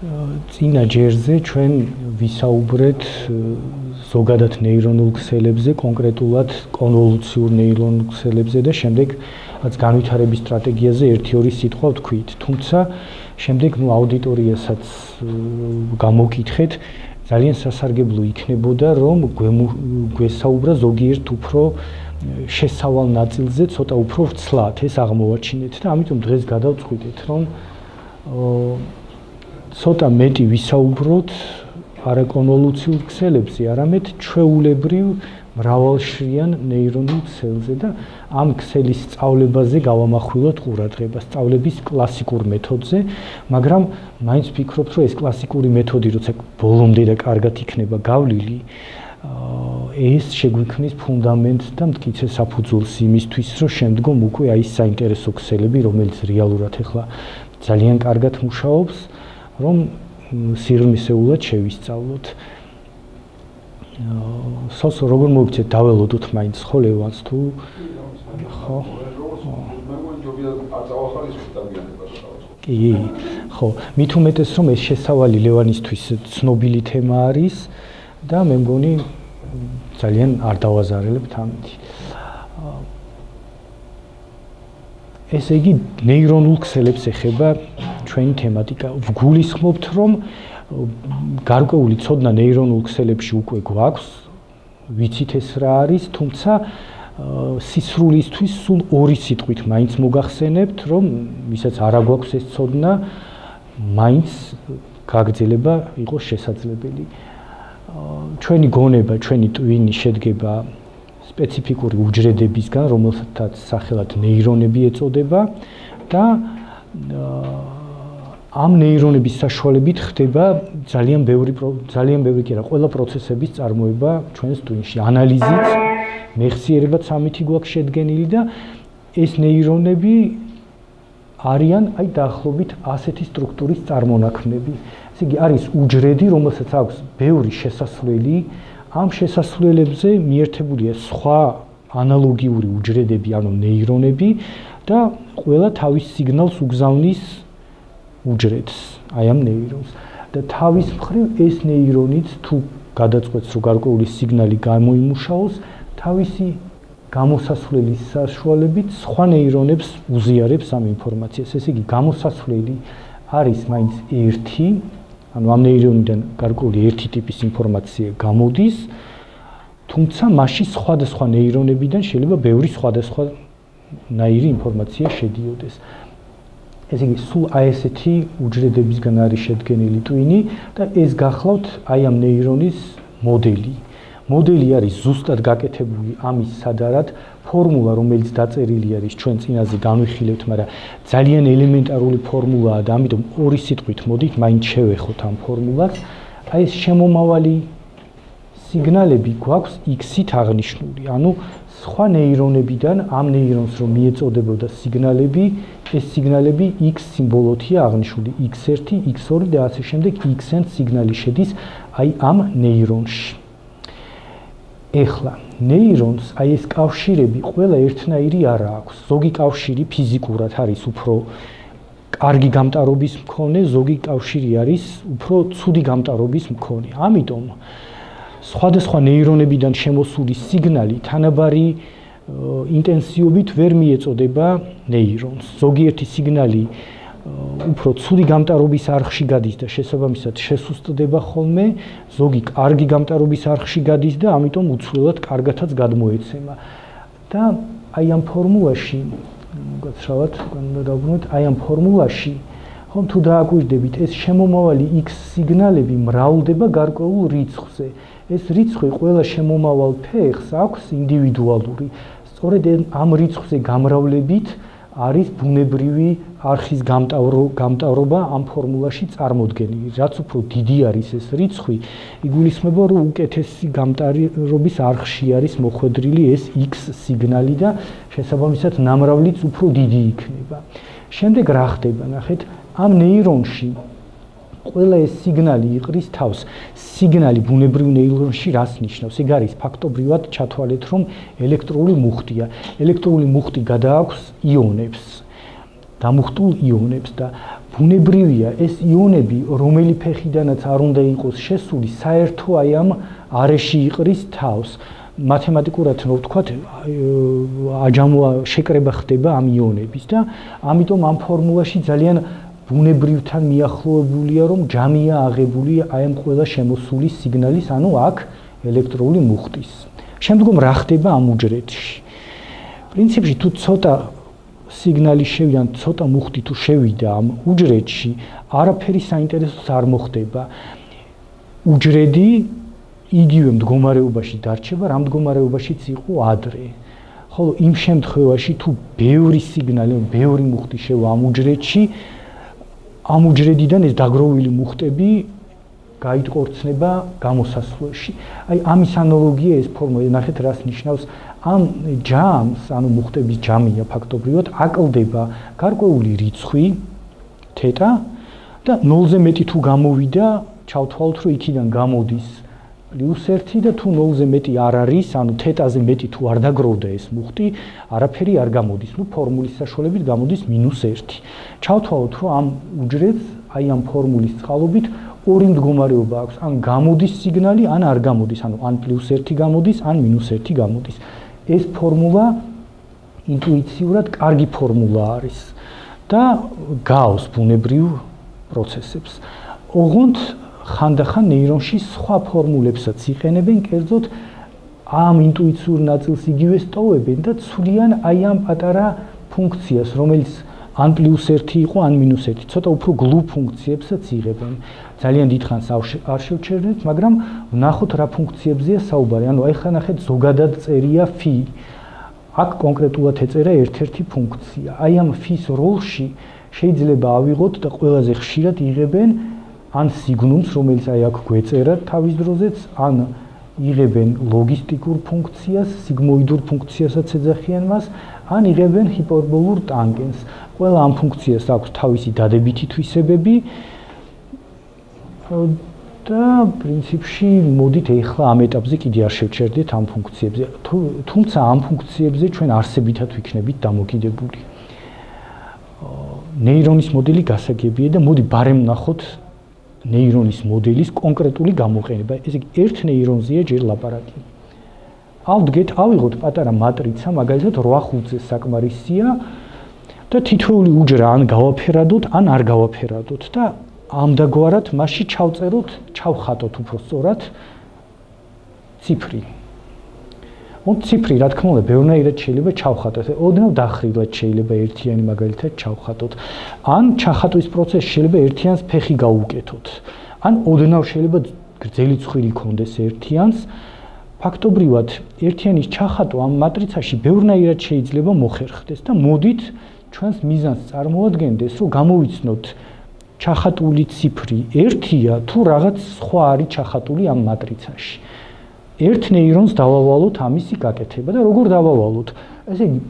წინა ჯერზე ჩვენ ვისაუბრეთ ზოგადად ნეირონულ ქსელებზე, კონკრეტულად კონვოლუციურ ნეირონულ ქსელებზე და შემდეგ განვითარების სტრატეგიაზე 1-2 სიტყვა ვთქვით. თუმცა შემდეგ აუდიტორიასაც გამოვკითხეთ, ძალიან სასარგებლო იქნებოდა, რომ გვესაუბრა ზოგიერთ უფრო შესავალ ნაწილზე, ცოტა უფრო ვრცლად ეს აღმოვაჩინეთ და ამიტომ დღეს გადავწყვიტეთ, რომ ცოტა მეტი ვისაუბროთ არა კონვოლუციურ ქსელებზე, არამედ ჩვეულებრივ მრავალშრიან ნეირონულ ქსელზე და ამ ქსელის სწავლებაზე გავამახვილოთ ყურადღება, სწავლების კლასიკურ მეთოდზე, მაგრამ მაინც ვფიქრობთ, რომ ეს კლასიკური მეთოდი, როცა ბოლომდე და კარგად იქნება გავლილი, ეს შეგვიქმნის ფუნდამენტს და მტკიცე საფუძველს იმისთვის, რომ შემდგომ უკვე აი საინტერესო ქსელები, რომელიც რეალურად ახლა ძალიან კარგად მუშაობს, რომ სიღრმისეულად შევისწავლოთ. სოსო როგორ მოგიცეთ დაველოდოთ მაინც ხო ლევანს თუ ხო კი ხო მით უმეტეს რომ ეს შესავალი ლევანისთვის ცნობილი თემა არის და მე მგონი ძალიან არ დავაზარალებთ ამით. ესე იგი ნეირონულ ქსელებს ეხება ჩვენი თემატიკა. ვგულისხმობთ რომ გარკვეული ცოდნა ნეირონულ ქსელებში უკვე გვაქვს, ვიცით ეს რა არის, თუმცა სისრულისთვის სულ 2 სიტყვით მაინც მოგახსენებთ, რომ ვისაც არა გვაქვს ეს ცოდნა, მაინც გაგრძელება იყოს შესაძლებელი. ჩვენი გონება, ჩვენი ტვინი შედგება სპეციფიკური უჯრედებისგან, რომელსაც სახელად ნეირონები ეწოდება და ამ ნეირონების საშუალებით ხდება ძალიან ბევრი კი არა, ყველა პროცესების წარმოება ჩვენს ტვინში. ანალიზით, მეხსიერებაც ამითი გვაქვს შედგენილი და ეს ნეირონები არიან აი დაახლოებით ასეთი სტრუქტურის წარმონაქმნები. ესე იგი არის უჯრედი, რომელსაც აქვს ბევრი შესასვლელი, ამ შესასვლელებზე მიერთებულია სხვა ანალოგიური უჯრედები, ანუ ნეირონები და ყველა თავის სიგნალს უგზავნის უჯრედს, აი ამ ნეირონს. და თავის მხრივ ეს ნეირონიც თუ გადაწყვეტს, რომ გარკვეული სიგნალი გამოიმუშაოს, თავისი გამოსასვლელის საშუალებით სხვა ნეირონებს უზიარებს ამ ინფორმაციას. ესე იგი, გამოსასვლელი არის მაინც ერთი, ანუ ამ ნეირონიდან გარკვეული ერთი ტიპის ინფორმაცია გამოდის, თუმცა მასში სხვადასხვა ნეირონებიდან შეიძლება ბევრი სხვადასხვანაირი ინფორმაცია შედიოდეს. ესე იგი, სულ აი ესეთი უჯრედებისგან არის შედგენილი ტვინი და ეს გახლავთ აი ამ ნეირონის მოდელი. მოდელი არის ზუსტად გაკეთებული ამის სადარად ფორმულა, რომელიც დაწერილი არის ჩვენ წინაზე განვიხილებთ, მაგრამ ძალიან ელემენტარული ფორმულაა და ამიტომ 2 სიტყვით მოდით მაინც შევეხოთ ამ ფორმულას. აი ეს შემომავალი სიგნალები გვაქვს X-ით აღნიშნული, ანუ სხვა ნეირონებიდან ამ ნეირონს რომ მიეწოდებოდა სიგნალები, ეს სიგნალები X სიმბოლოთია აღნიშნული, X1, X2 და ასე შემდეგ Xn სიგნალი შედის აი ამ ნეირონში. ეხლა ნეირონს აი ეს კავშირები ყველა ერთნაირი არ აქვს. ზოგი კავშირი ფიზიკურად არის უფრო კარგი გამტარობის მქონე, ზოგი კავშირი არის უფრო ცუდი გამტარობის მქონე. ამიტომ სხვადასხვა ნეირონებიდან შემოსული სიგნალი თანაბარი ინტენსივობით ვერ მიეწოდება ნეირონს. ზოგიერთი სიგნალი უფრო ცუდი გამტარობის არხში გადის და შესაბამისად შესუსტდება ხოლმე, ზოგი კარგი გამტარობის არხში გადის და ამიტომ უცვლელად კარგათაც გადმოეცემა. და აი ამ ფორმულაში, გაცრავად, უნდა დავბრუნოთ, აი ამ ფორმულაში, ხომ თუ დააკვირდებით, ეს შემომავალი X სიგნალები მრავლდება გარკვეულ რიცხვზე. ეს რიცხვი ყველა შემომავალ ფეხს აქვს ინდივიდუალური. სწორედ ამ რიცხვზე გამრავლებით არის ბუნებრივი არხის გამტარობა ამ ფორმულაში წარმოდგენილი. რაც უფრო დიდი არის ეს რიცხვი, იგულისხმება, რომ უკეთესი გამტარობის არხში არის მოხვედრილი ეს X სიგნალი და შესაბამისად ნამრავლიც უფრო დიდი იქნება. შემდეგ რა ხდება, ნახეთ, ამ ნეირონში ყველა ეს სიგნალი იყრის თავს. სიგნალი ბუნებრივ ნეირონში რას ნიშნავს? ეგ არის ფაქტობრივად ჩათვალეთ, რომ ელექტრული მუხტია. ელექტრული მუხტი გადააქვს იონებს. დამუხტულ იონებს და ბუნებრივია ეს იონები, რომელი ფეხიდანაც არ უნდა იყოს შესული, საერთო აი ამ არეში იყრის თავს. მათემატიკურად რო ვთქვათ, შეკრება ხდება ამ იონების და ამიტომ ამ ფორმულაში ძალიან ბუნებრივთან მიახლოებულია, რომ ჯამია აღებული აი ამ ყველა შემოსული სიგნალის, ანუ აქ ელექტრული მუხტის. შემდგომ რა ხდება ამ უჯრედში? პრინციპში თუ ცოტა სიგნალი შევიდა, ცოტა მუხტი თუ შევიდა ამ უჯრედში, არაფერი საინტერესოს არ მოხდება. უჯრედი იგივე მდგომარეობაში დარჩება, რა მდგომარეობაშიც იყო ადრე. ხოლო იმ შემთხვევაში თუ ბევრი სიგნალი, ბევრი მუხტი შევა ამ უჯრედში, ამ უჯრედიდან ეს დაგროვილი მუხტები გაიტყორცნება გამოსასვლელში. აი ამის ანალოგია ეს ფორმულა, ნახეთ რას ნიშნავს. ამ ჯამს, ანუ მუხტების ჯამია ფაქტობრივად, აკლდება გარკვეული რიცხვი თეტა და 0-ზე მეტი თუ გამოვიდა, ჩავთვალოთ, რომ იქიდან გამოდის +1 და თუ 0-ზე მეტი არ არის, ანუ თეტაზე მეტი თუ არ დაგროვდა ეს მუხტი, არაფერი არ გამოდის. ნუ ფორმულის საშუალებით გამოდის -1. ჩავთვალოთ, რომ ამ უჯრედს აი ამ ფორმულის წყალობით ორი მდგომარეობა აქვს, ან გამოდის სიგნალი, ან არ გამოდის, ანუ ან +1 გამოდის, ან -1 გამოდის. ეს ფორმულა ინტუიციურად კარგი ფორმულა არის და გავს ბუნებრივ პროცესებს. ოღონდ ხანდახან ნეირონში სხვა ფორმულებსაც იყენებენ, კერძოდ ამ ინტუიციურ ნაწილს იგივე სტოვებენ და ცვლიან აი ამ პატარა ფუნქციას, რომელიც ან +1 იყო, ან -1, ცოტა უფრო გლუ ფუნქციებსაც იღებენ. ძალიან დიდხანს არ შევჩერდეთ, მაგრამ ვნახოთ რა ფუნქციებზეა საუბარი. ანუ აი ხა ნახეთ, ზოგადად წერია φ. აქ კონკრეტულად ეწერა ერთ-ერთი ფუნქცია. აი ამ φ-ის როლში შეიძლება ავიღოთ და ყველაზე ხშირად იღებენ ან სიგნუმს, რომელიც აი აქ გვეწერა თავის დროზეც, ან იღებენ ლოგისტიკურ ფუნქციას, სიგმოიდურ ფუნქციასაც ეძახიან მას, ან იღებენ ჰიპერბოლურ ტანგენს. ყველა ამ ფუნქციას აქვს თავისი დადებითი თვისებები და პრინციპში მოდით ახლა ამ ეტაპზე კიდე არ შევჩერდეთ ამ ფუნქციებზე. თუმცა ამ ფუნქციებზე ჩვენ არსებითად ვიქნებით დამოკიდებული. ნეირონის მოდელი გასაგებია და მოდი ბარემ ვნახოთ ნეირონის მოდელის კონკრეტული გამოყენება. ესე იგი, ერთ ნეირონზეა ჯერ ლაპარაკი. ავდგეთ, ავიღოთ პატარა მატრიცა, მაგალითად 8-5-ზე საკმარისია და თითოეული უჯრა ან გავაფერადოთ, ან არ გავაფერადოთ და ამდაგვარად მასში ჩავხატოთ უფრო სწორად ციფრი. ციფრი, რა თქმა უნდა, ბევრნაირად შეიძლება ჩავხატოთ. ოდნავ დახრილად შეიძლება ერთიანი მაგალითად ჩავხატოთ. ან ჩახატვის პროცესში შეიძლება ერთიანს ფეხი გაუკეთოთ. ან ოდნავ შეიძლება გრძელი ცხვირი ქონდეს ერთიანს. ფაქტობრივად, ერთიანის ჩახატვა ამ მატრიცაში ბევრნაირად შეიძლება მოხერხდეს და მოდით ჩვენს მიზანს წარმოადგენდეს, რომ გამოვიცნოთ ჩახატული ციფრი 1-ია თუ რაღაც სხვა არის ჩახატული ამ მატრიცაში. ერთ ნეირონს დავავალოთ ამისი გაკეთება და როგორ დავავალოთ? ესე იგი,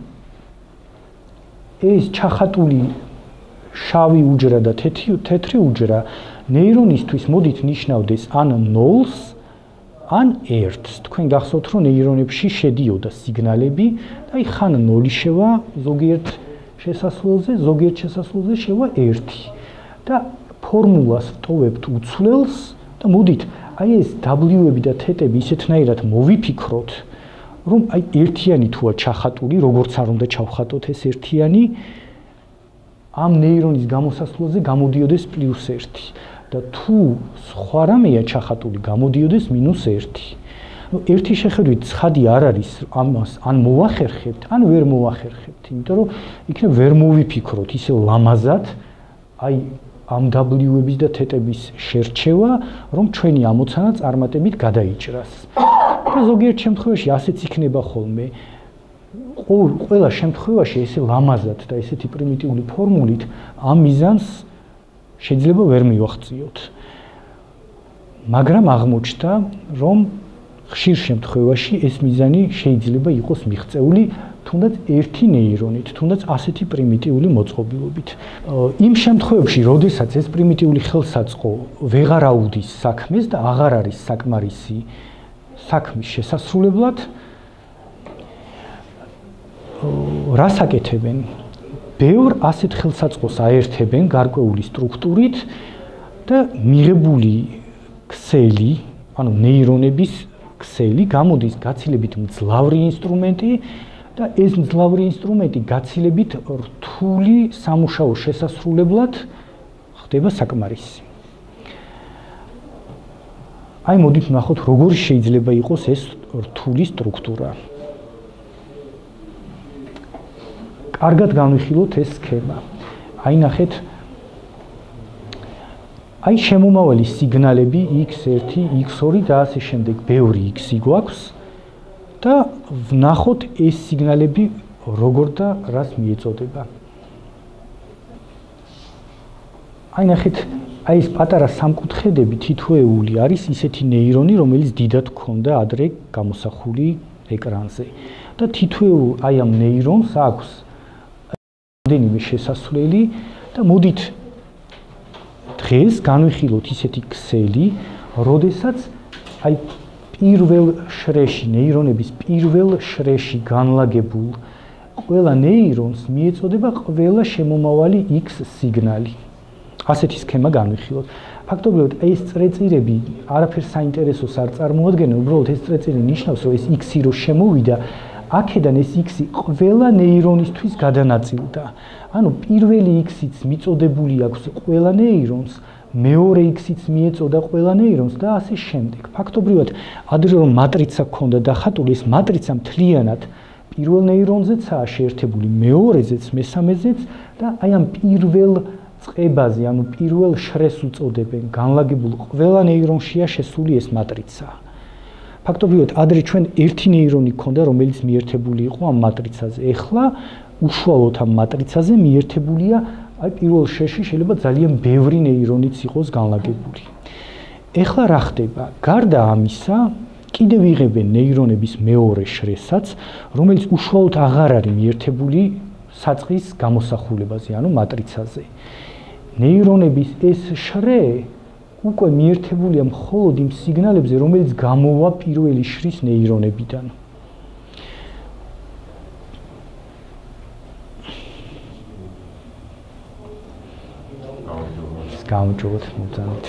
ეს ჩახატული შავი უჯრა და თეთრი უჯრა ნეირონისთვის მოდით ნიშნავდეს ან 0-ს, ან 1-ს. თქვენ გახსოვთ, რომ ნეირონებში შედიოდა სიგნალები და აი ხან 0 შევა ზოგიერთ შესასვლელზე, ზოგიერთ შესასვლელზე შევა 1. და ფორმულას ვტოვებთ უცვლელს და მოდით აი ეს W-ები და T-ები ისეთნაირად მოვიფიქროთ, რომ აი ერთიანი თუა ჩახატული, როგორც არ უნდა ჩავხატოთ ეს ერთიანი, ამ ნეირონის გამოსასვლელზე გამოდიოდეს +1 და თუ სხვა რამეა ჩახატული, გამოდიოდეს -1. ერთი შეხედვით ცხადი არ არის ამას ან მოვახერხებთ, ან ვერ მოვახერხებთ, იმიტომ რომ იქნებ ვერ მოვიფიქროთ ისე ლამაზად, აი ამ W-ების და T-ების შერჩევა, რომ ჩვენი ამოცანა წარმატებით გადაიჭრას. და ზოგიერთ შემთხვევაში ასეც იქნება ხოლმე. ყველა შემთხვევაში ესე ლამაზად და ესეთი პრიმიტიული ფორმულით ამ მიზანს შეიძლება ვერ მივახციოთ. მაგრამ აღმოჩნდა, რომ ხშირ შემთხვევაში ეს მიზანი შეიძლება იყოს მიღწეული თუნდაც ერთი ნეირონით, თუნდაც ასეთი პრიმიტიული მოწყობილობით. იმ შემთხვევებში, როდესაც ეს პრიმიტიული ხელსაწყო ვეღარ აუდის საქმეს და აღარ არის საკმარისი საქმის შესასრულებლად, რას აკეთებენ? ბევრ ასეთ ხელსაწყოს აერთებენ გარკვეული სტრუქტურით და მიღებული ქსელი, ანუ ნეირონების ქსელი გამოდის გაცილებით მძლავრი ინსტრუმენტი და ეს მძლავრი ინსტრუმენტი გაცილებით რთული სამუშაო შესასრულებლად ხდება საკმარისი. აი მოდით ვნახოთ როგორ შეიძლება იყოს ეს რთული სტრუქტურა. კარგად განვიხილოთ ეს სქემა. აი ნახეთ აი შემომავალი სიგნალები x1, x2 და ასე შემდეგ ბევრი x-ი გვაქვს და ვნახოთ ეს სიგნალები როგორ და რას მიეწოდება. აი ნახეთ აი ეს პატარა სამკუთხედები თითოეული არის ისეთი ნეირონი, რომელიც დიდად ჰქონდა ადრე გამოსახული ეკრანზე. და თითოეულ აი ამ ნეირონს აქვს რამდენიმე შესასვლელი და მოდით დღეს განვიხილოთ ისეთი ქსელი, როდესაც აი პირველ შრეში ნეირონების პირველ შრეში განლაგებულ ყველა ნეირონს მიეწოდება ყველა შემომავალი x სიგნალი. ასეთი სქემა განვიხილოთ. ფაქტობრივად ეს წრეწირები არაფერ საინტერესოს არ წარმოადგენენ, უბრალოდ ეს წრეწირი ნიშნავს, რომ ეს x-ი რო შემოვიდა, აქედან ეს x-ი ყველა ნეირონისთვის გადანაწილდა. ანუ პირველი x-იც მიწოდებული აქვს ყველა ნეირონს, მეორე x-იც მიეწოდა ყველა ნეირონს და ასე შემდეგ. ფაქტობრივად, ადრე რომ მატრიცა ჰქონდა დახატული, ეს მატრიცა მთლიანად პირველ ნეირონზეცაა შეერთებული, მეორეზეც, მესამეზეც და აი ამ პირველ წყებაზე, ანუ პირველ შრეს უწოდებენ, განლაგებულ ყველა ნეირონშია შესული ეს მატრიცა. ფაქტობრივად, ადრე ჩვენ ერთი ნეირონი ჰქონდა, რომელიც მიერთებული იყო ამ მატრიცაზე. ეხლა უშუალოდ ამ მატრიცაზე მიერთებულია, აი პირველ შრეში შეიძლება ძალიან ბევრი ნეირონიც იყოს განლაგებული. ეხლა რა ხდება? გარდა ამისა, კიდევ იღებენ ნეირონების მეორე შრესაც, რომელიც უშუალოდ აღარ არის მიერთებული საწყის გამოსახულებაზე, ანუ მატრიცაზე. ნეირონების ეს შრე უკვე მიერთებულია მხოლოდ იმ სიგნალებზე, რომელიც გამოვა პირველი შრის ნეირონებიდან. გამოვიჯობოთ მოგზაურობთ.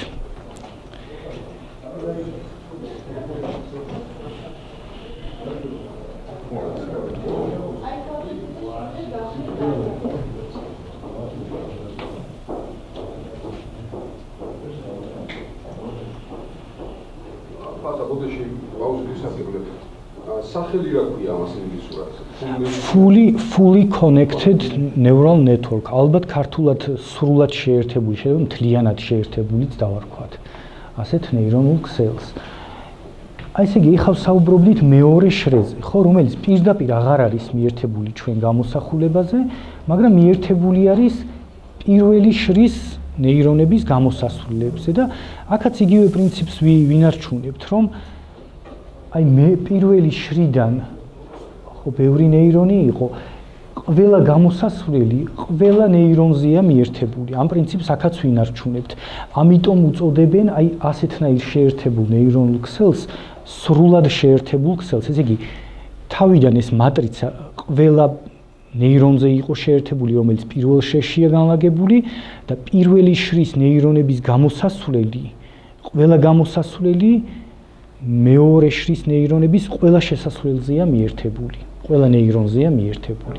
სახელი რა ქვია ამას ინგლისურად? fully connected neural network. ალბათ ქართულად სრულად შეერთებული, შეიძლება მთლიანად შეერთებულიც დავარქვათ. ასეთ ნეირონულ ქსელს. აი ესე იგი, ეხლა საუბრობდით მეორე შრეზე, ხო, რომელიც პირდაპირ აღარ არის მიერთებული ჩვენ გამოსახულებაზე, მაგრამ მიერთებული არის პირველი შრის ნეირონების გამოსასვლელებზე და აქაც იგივე პრინციპს ვინარჩუნებთ, რომ აი მე პირველი შრიდან ხო ბევრი ნეირონი იყო, ყველა გამოსასვლელი ყველა ნეირონზეა მიერთებული. ამ პრინციპს აქაც ვინარჩუნებთ. ამიტომ უწოდებენ აი ასეთნაირ შეერთებულ ნეირონულ ქსელს სრულად შეერთებულ ქსელს. ესე იგი, თავიდან ეს მატრიცა ყველა ნეირონზე იყო შეერთებული, რომელიც პირველ შრეშია განლაგებული და პირველი შრის ნეირონების გამოსასვლელი, ყველა გამოსასვლელი მეორე შრის ნეირონების ყველა შესასვლელზეა მიერთებული, ყველა ნეირონზეა მიერთებული.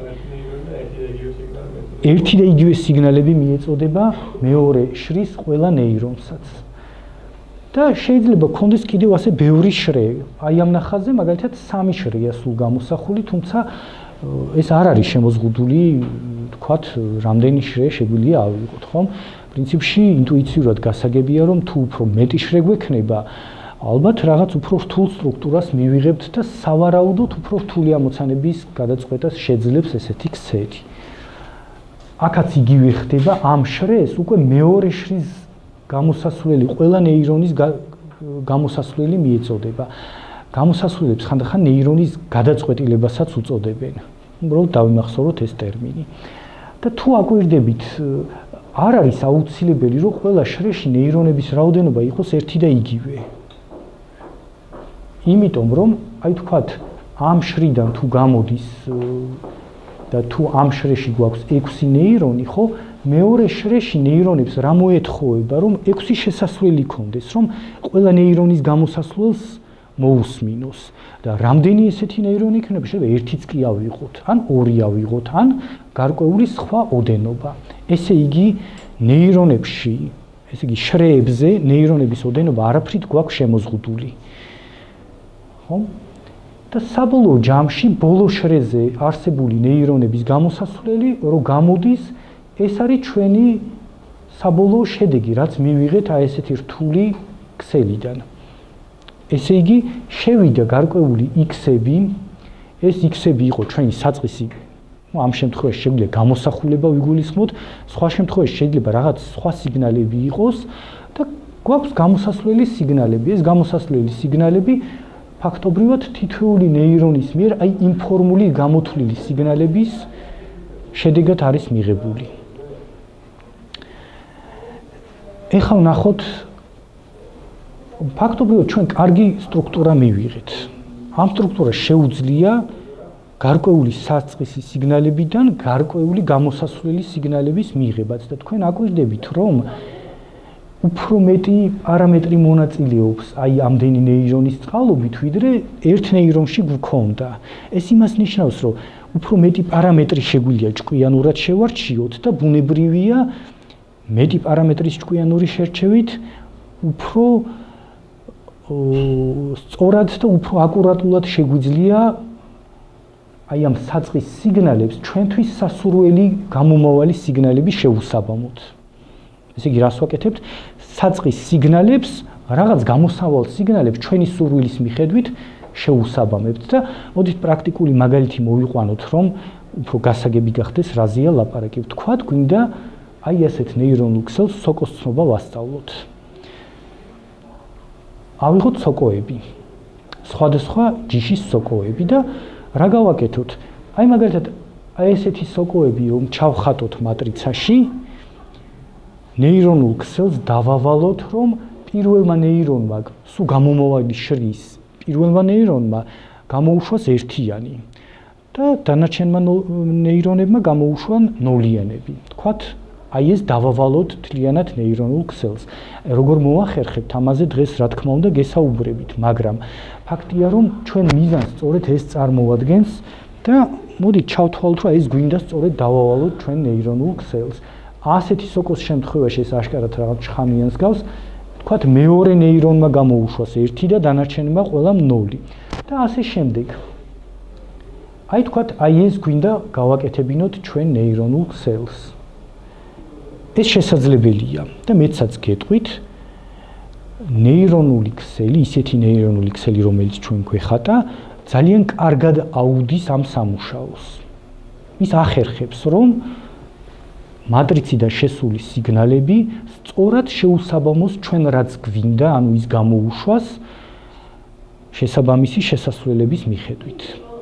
ერთი და იგივე სიგნალები მიეწოდება მეორე შრის ყველა ნეირონსაც. და შეიძლება გქონდეს კიდევ ასე ბევრი შრე. აი ამ ნახაზზე მაგალითად 3 შრეა სულ გამოსახული, თუმცა ეს არ არის შემოზღუდული, თქვათ, რამდენი შრე შეგვიძლია ავიღოთ, ხომ? პრინციპში ინტუიციურად გასაგებია, რომ თუ უფრო მეტი შრე გვექნება, ალბათ რაღაც უფრო რთულ სტრუქტურას მივიღებთ და სავარაუდოდ უფრო რთული ამოცანების გადაწყვეტას შეძლებს ესეთი ქსელი. აქაც იგივე ხდება ამ შრეს უკვე მეორე შრის გამოსასვლელი ყველა ნეირონის გამოსასვლელი მიეწოდება. გამოსასვლელებს ხანდახან ნეირონის გადაწყვეტილებასაც უწოდებენ. უბრალოდ დავიმახსოვროთ ეს ტერმინი. და თუ აკვირდებით, არ არის აუცილებელი, რომ ყველა შრეში ნეირონების რაოდენობა იყოს ერთი და იგივე. იმიტომ რომ, აი თქვათ, ამ შრიდან თუ გამოდის და და თუ ამ შრეში გვაქვს 6 ნეირონი, ხო, მეორე შრეში ნეირონებს რა მოეთხოვება, რომ 6 შესასვლელი ქონდეს, რომ ყველა ნეირონის გამოსასვლელს მოусმინოს და რამდენი ესეთი ნეირონი იქნება, შეიძლება ერთიც კი ავიღოთ, ან ორი ავიღოთ, ან გარკვეული სხვა ოდენობა. ესე იგი ნეირონებში, ესე იგი შრეებზე ნეირონების ოდენობა არაფრით გვაქვს შემოზღუდული. ხო? და საბოლოო ჯამში ბოლო შრეზე არსებული ნეირონების გამოსასვლელი რო გამოდის, ეს არის ჩვენი საბოლოო შედეგი, რაც მივიღეთ აი ესეთი რთული ქსელიდან. ესე იგი, შევიდა გარკვეული x-ები, ეს x-ები იყო ჩვენი საწყისი, ამ შემთხვევაში შეგვიძლია გამოსახულება ვიგულისხმოთ, სხვა შემთხვევაში შეიძლება რაღაც სხვა სიგნალები იყოს და გვაქვს გამოსასვლელი სიგნალები. ეს გამოსასვლელი სიგნალები ფაქტობრივად თითოეული ნეირონის მიერ აი იმ ფორმული გამოთვლილი სიგნალების შედეგად არის მიღებული. ეხლა ვნახოთ ფაქტობრივად ჩვენ კარგი სტრუქტურა მივიღეთ. ამ სტრუქტურას შეუძლია გარკვეული საწყისი სიგნალებიდან გარკვეული გამოსასვლელი სიგნალების მიღებაც და თქვენ აკვირდებით, რომ უფრო მეტი პარამეტრი მონაწილეობს აი ამდენი ნეირონის წყალობით, ვიდრე ერთ ნეირონში გვქონდა. ეს იმას ნიშნავს, რომ უფრო მეტი პარამეტრი შეგვიძლია ჭკვიანურად შევარჩიოთ და ბუნებრივია მეტი პარამეტრის ჭკვიანური შერჩევით უფრო სწორად და უფრო აკურატულად შეგვიძლია აი ამ საწყის სიგნალებს ჩვენთვის სასურველი გამომავალი სიგნალები შევუსაბამოთ. ესე იგი, რას ვაკეთებთ? საწყის სიგნალებს, რაღაც გამოსავალ სიგნალებს ჩვენი სურვილის მიხედვით შევუსაბამებთ და მოდით პრაქტიკული მაგალითი მოვიყვანოთ, რომ უფრო გასაგები გახდეს, რაზეა ლაპარაკი. ვთქვათ, გვინდა აი ასეთ ნეირონულ ქსელს სოკოს ცნობა ვასწავლოთ. ავიღოთ სოკოები, სხვადასხვა ჯიშის სოკოები და რა გავაკეთოთ? აი მაგალითად, აი ესეთი სოკოები რომ ჩავხატოთ მატრიცაში, ნეირონულ ქსელს დავავალოთ, რომ პირველმა ნეირონმა სულ გამომავალი შრის პირველმა ნეირონმა გამოუშვას ერთიანი და დანარჩენმა ნეირონებმა გამოუშვან ნოლიანები. თქვათ, აი ეს დავავალოთ მთლიანად ნეირონულ ქსელს. როგორ მოახერხებთ ამაზე დღეს რა თქმა უნდა გესაუბრებით, მაგრამ ფაქტია რომ ჩვენ მიზანს სწორედ ეს წარმოადგენს და მოდით ჩავთვალოთ, რომ ეს გვინდა სწორედ დავავალოთ ჩვენ ნეირონულ ქსელს. ასეთი სოკოს შემთხვევაში ეს აშკარად რაღაც შხამიანს გავს, თქვათ მეორე ნეირონმა გამოუშვას 1 და დანარჩენმა ყველამ 0 და ასე შემდეგ. აი თქვათ, აი ეს გვინდა გავაკეთებინოთ ჩვენ ნეირონულ ქსელს. ეს შესაძლებელია და მეცაც გეტყვით, ნეირონული ქსელი, ისეთი ნეირონული ქსელი, რომელიც ჩვენ გვეხატა, ძალიან კარგად აუდის ამ სამუშაოს. ის ახერხებს, რომ მატრიციდან შესული სიგნალები სწორად შეუსაბამოს ჩვენ რაც გვინდა, ანუ ის გამოუშვას შესაბამისი შესასვლელების მიხედვით.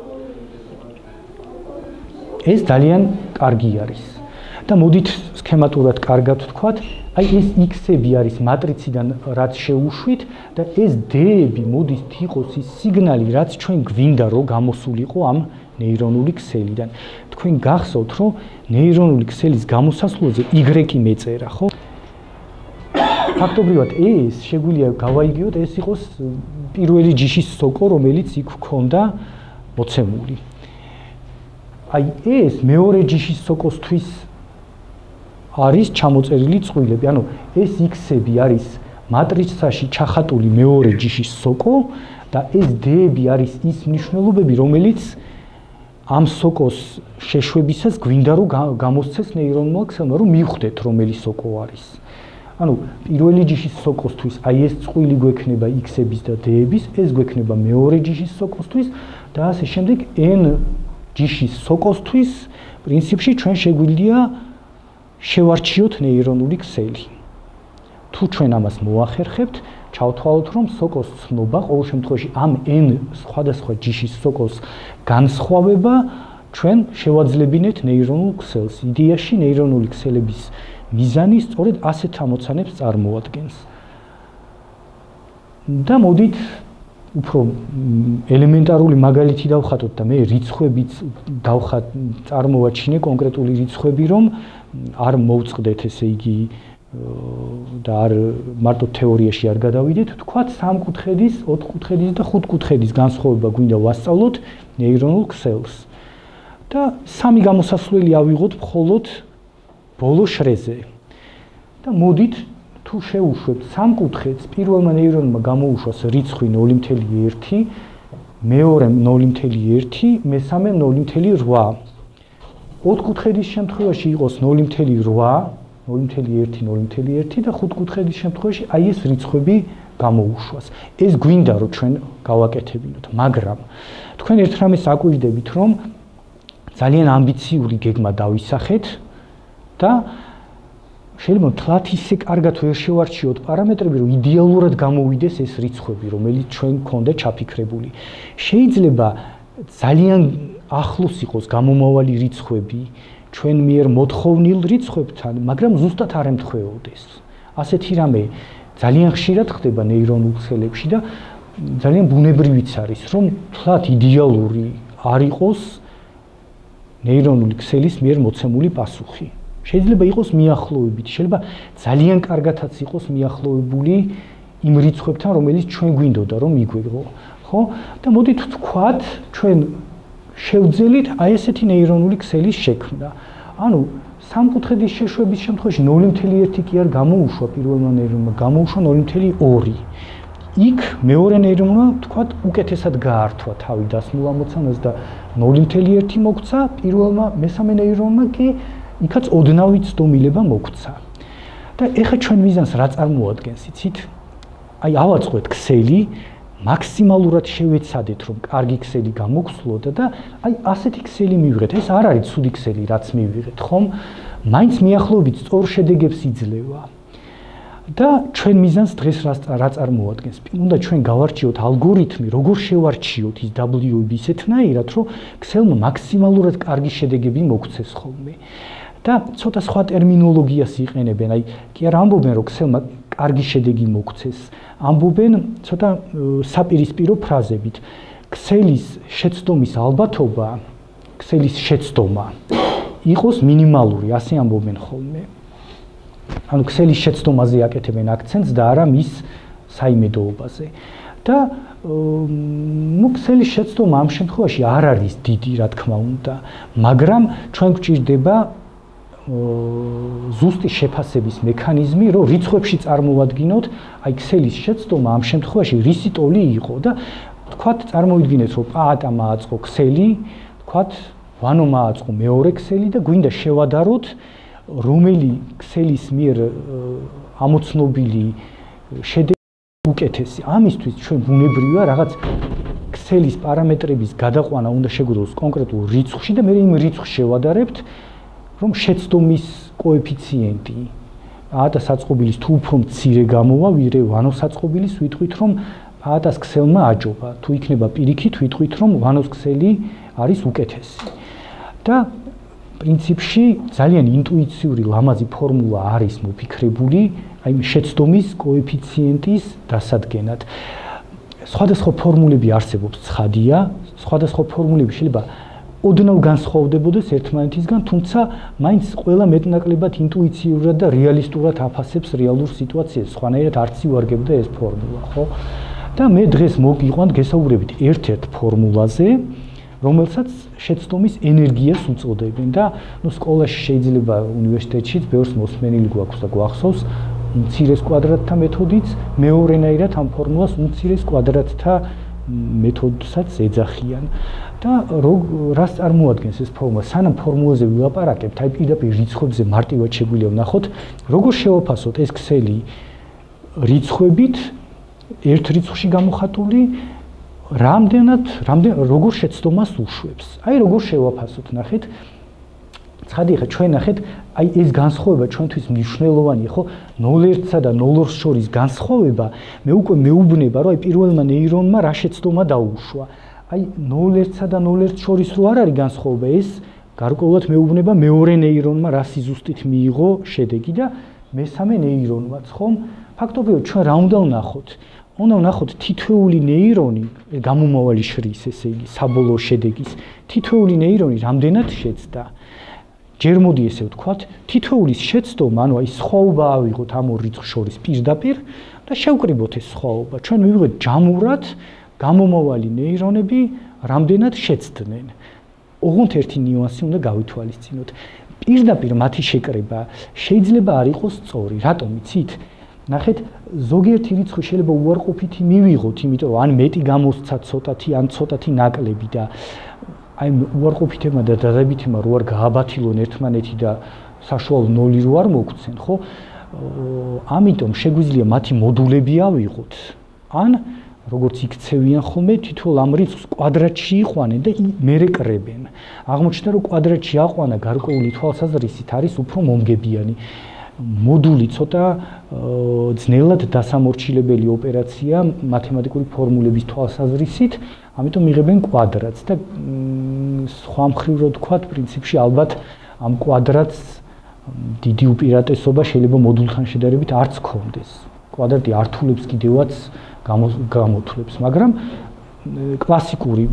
ეს ძალიან კარგი არის. და მოდით სქემატურად კარგად ვთქვათ, აი ეს x-ები არის მატრიციდან რაც შევუშვით და ეს d-ები მოდით იყოს ის სიგნალი, რაც ჩვენ გვინდა რომ გამოსულიყო ამ ნეირონული ქსელიდან. თქვენ გახსოვთ, რომ ნეირონული ქსელის გამოსასვლელზე y მეწერა, ხო? ფაქტობრივად ეს შეგვიძლია გავაიგოთ, ეს იყოს პირველი ჯიშის სოკო, რომელიც იქ ჰქონდა მოცემული. აი ეს მეორე ჯიშის სოკოსთვის არის ჩამოწერილი წყვილები, ანუ ეს x-ები არის მატრიცაში ჩახატული მეორე ჯიშის სოკო და ეს d-ები არის ის მნიშვნელობები, რომელიც ამ სოკოს შეშვებისას გვინდა რომ გამოსცეს ნეირონულმა ქსელმა, რომ მივხვდეთ რომელი სოკო არის. ანუ პირველი ჯიშის სოკოსთვის აი ეს წყვილი გვექნება x-ების და d-ების, ეს გვექნება მეორე ჯიშის სოკოსთვის და ასე შემდეგ n ჯიშის სოკოსთვის პრინციპში ჩვენ შეგვიძლია შევარჩიოთ ნეირონული ქსელი. თუ ჩვენ ამას მოახერხებთ, ჩავთვალოთ, რომ სოკოს ცნობა ყოველ შემთხვევაში ამ n სხვადასხვა ჯიშის სოკოს განსხვავება ჩვენ შევაძლებინეთ ნეირონულ ქსელს. იდეაში ნეირონული ქსელების მიზანი სწორედ ასეთ ამოცანებს წარმოადგენს. და მოდით უფრო ელემენტარული მაგალითი დავხატოთ და მე რიცხვებიც დავხატ წარმოვაჩინე კონკრეტული რიცხვები, რომ არ მოვწყდეთ, ესე იგი და არ მარტო თეორიაში არ გადავიდეთ, თქვათ 3 კუთხედის, 4 კუთხედის და 5 კუთხედის განსხვავება გვინდა ვასწავლოთ ნეირონულ ქსელს. და 3 გამოსასვლელი ავიღოთ მხოლოდ ბოლო შრეზე. და მოდით თუ შევუშვებთ 3 კუთხედს, პირველმა ნეირონმა გამოუშვას რიცხვი 0.1, მეორემ 0.1, მესამე 0.8. 4 კუთხედის შემთხვევაში იყოს 0.8, 0.1, 0.1 და 5 კუთხედის შემთხვევაში აი ეს რიცხვები გამოუშვას. ეს გვინდა რომ ჩვენ გავაკეთებინოთ, მაგრამ თქვენ ერთ რამეს აკვირდებით, რომ ძალიან ამბიციური გეგმა დავისახეთ და შეიძლება თლათ ისე კარგად ვერ შევარჩიოთ პარამეტრები, რომ იდეალურად გამოვიდეს ეს რიცხვები, რომელიც ჩვენ გქონდა ჩაფიქრებული. შეიძლება ძალიან ახლოს იყოს გამომავალი რიცხვები ჩვენ მიერ მოთხოვნილ რიცხვებთან, მაგრამ ზუსტად არ ემთხვეოდეს. ასეთი რამე ძალიან ხშირად ხდება ნეირონულ ქსელებში და ძალიან ბუნებრივიც არის, რომ თლათ იდეალური არ იყოს ნეირონული ქსელის მიერ მოცემული პასუხი. შეიძლება იყოს მიახლოებით, შეიძლება ძალიან კარგათაც იყოს მიახლოებული იმ რიცხვებთან, რომელიც ჩვენ გვინდოდა რომ მიგვიღო, ხო? და მოდით ვთქვათ, ჩვენ შევძელით აი ესეთი ნეირონული ქსელის შექმნა. ანუ 3 კუთხედის შეშვების შემთხვევაში 0.1 კი არ გამოუშვა პირველმა ნეირონმა, გამოუშვა 0.2. იქ მეორე ნეირონმა ვთქვათ უკეთესად გაართვა თავი დასმულ ამოცანას და 0.1 მოგცა, პირველმა მესამე ნეირონმა კი იქაც ოდნავი ცდომილება მოგცა. და ეხლა ჩვენ მიზანს რა წარმოადგენს, იცით? აი ავაწყოთ ქსელი, მაქსიმალურად შევეცადეთ, რომ კარგი ქსელი გამოგხსლოდა და აი ასეთი ქსელი მივიღეთ. ეს არ არის ცუდი ქსელი, რაც მივიღეთ, ხომ? მაინც მიახლოებით სწორ შედეგებს იძლევა. და ჩვენ მიზანს დღეს რა წარმოადგენს? უნდა ჩვენ გავარჩიოთ ალგორითმი, როგორ შევარჩიოთ ის W-ები ისეთნაირად, რომ ქსელმა მაქსიმალურად კარგი შედეგები მოგცეს ხოლმე. და ცოტა სხვა ტერმინოლოგიას იყენებენ, აი კი არ ამბობენ, რომ ქსელმა კარგი შედეგი მოგცეს. ამბობენ ცოტა საპირისპირო ფრაზებით. ქსელის შეცდომის ალბათობა, ქსელის შეცდომა იყოს მინიმალური, ასე ამბობენ ხოლმე. ანუ ქსელის შეცდომაზე აკეთებენ აქცენტს და არა მის საიმედოობაზე. და ქსელის შეცდომა ამ შემთხვევაში არ არის დიდი, რა თქმა უნდა, მაგრამ ჩვენ გვჭირდება ზუსტი შეფასების მექანიზმი, რომ რიცხვებში წარმოვადგინოთ, აი ქსელის შეცდომა ამ შემთხვევაში რისი ტოლი იყო და თქვათ წარმოვიდგინეთ, რომ პაატა მააწყო ქსელი, თქვათ ვანო მააწყო მეორე ქსელი და გვინდა შევადაროთ, რომელი ქსელის მიერ ამოცნობილი შედეგი უკეთესი. ამისთვის ჩვენ ბუნებრივია რაღაც ქსელის პარამეტრების გადაყვანა უნდა შეგვიძლოს კონკრეტულ რიცხვში და მე იმ რიცხვს შევადარებთ, რომ შეცდომის კოეფიციენტი პაატა საწყობილის თუ უფრო მცირე გამოვა, ვიდრე ვანო საწყობილის, ვიტყვით, რომ პაატას ქსელმა აჯობა. თუ იქნება პირიქით, ვიტყვით, რომ ვანოს ქსელი არის უკეთესი. და პრინციპში ძალიან ინტუიციური ლამაზი ფორმულა არის მოფიქრებული აი შეცდომის კოეფიციენტის დასადგენად. სხვადასხვა ფორმულები არსებობს, ცხადია, სხვადასხვა ფორმულები შეიძლება ოდნავ განსხვავდებოდეს ერთმანეთისგან, თუმცა მაინც ყველა მეტნაკლებად ინტუიციურად და რეალისტურად აფასებს რეალურ სიტუაციას, სხვანაირად არც ივარგებდა ეს ფორმულა, ხო? და მე დღეს მოგიყვანთ გესაუბრებით ერთ-ერთ ფორმულაზე, რომელსაც შეცდომის ენერგიას უწოდებენ და სკოლაში შეიძლება უნივერსიტეტშიც ბევრს მოსმენილი გვაქვს და გვახსოვს უმცირეს კვადრატთა მეთოდიც, მეორენაირად ამ ფორმულას უმცირეს კვადრატთა მეთოდსაც ეძახიან. და რას წარმოადგენს ეს ფორმულა? სანამ ფორმულაზე ვილაპარაკებთ, აი პირდაპირ რიცხვებზე მარტივად შეგვიძლია ვნახოთ, როგორ შევაფასოთ ეს ქსელი რიცხვებით, ერთ რიცხვში გამოხატული, როგორ შეცდომას უშვებს. აი როგორ შევაფასოთ, ნახეთ. ცხადი ხა ჩვენ ნახეთ, აი ეს განსხვავება ჩვენთვის მნიშვნელოვანია, ხო? 0.1-სა და 0.2-ს შორის განსხვავება, მე უკვე მეუბნება, რომ აი პირველმა ნეირონმა რა შეცდომა დაუშვა. აი 0.1-სა და 0.2-ს შორის რო არ არის განსხვავება, ეს გარკვეულად მეუბნება მეორე ნეირონმა რა სიზუსტით მიიღო შედეგი და მესამე ნეირონმაც, ხომ? ფაქტობრივად ჩვენ რა უნდა ვნახოთ? უნდა ვნახოთ თითოეული ნეირონი გამომავალი შრის, ესე იგი, საბოლოო შედეგის თითოეული ნეირონი რამდენად შეცდა. ჯერ მოდი ესე ვთქვათ, თითოეულის შეცდომა, ანუ აი სხვაობა ავიღოთ ამ ორ რიცხვს შორის პირდაპირ და შევკრიბოთ ეს სხვაობა. ჩვენ მივიღეთ ჯამურად გამომავალი ნეირონები რამდენად შეცდნენ. ოღონდ ერთი ნიუანსი უნდა გავითვალისწინოთ. პირდაპირ მათი შეკრება შეიძლება არ იყოს სწორი. რატომ იცით? ნახეთ, ზოგიერთი რიცხვი შეიძლება უარყოფითი მივიღოთ, იმიტომ რომ ან მეტი გამოსცა ცოტათი, ან ცოტათი ნაკლები და აი უარყოფითებმა და დადებითებმა რო არ გააბათილონ ერთმანეთი და საშუალო 0 რო არ მოგვცენ, ხო? ამიტომ შეგვიძლია მათი მოდულები ავიღოთ. ან როგორც იქცევიან ხოლმე, თითოეულ ამ რიცხვს კვადრატში იყვანენ და მერე კრებენ. აღმოჩნდა, რომ კვადრატში აყვანა გარკვეული თვალსაზრისით არის უფრო მომგებიანი. მოდული ცოტა ძნელად დასამორჩილებელი ოპერაცია მათემატიკური ფორმულების თვალსაზრისით, ამიტომ იღებენ კვადრატს და სხვა მხრივ რო ვთქვათ, პრინციპში ალბათ ამ კვადრატს დიდი უპირატესობა შეიძლება მოდულთან შედარებით არც ჰქონდეს. კვადრატი ართულებს კიდევაც გამოთვლებს, მაგრამ კლასიკური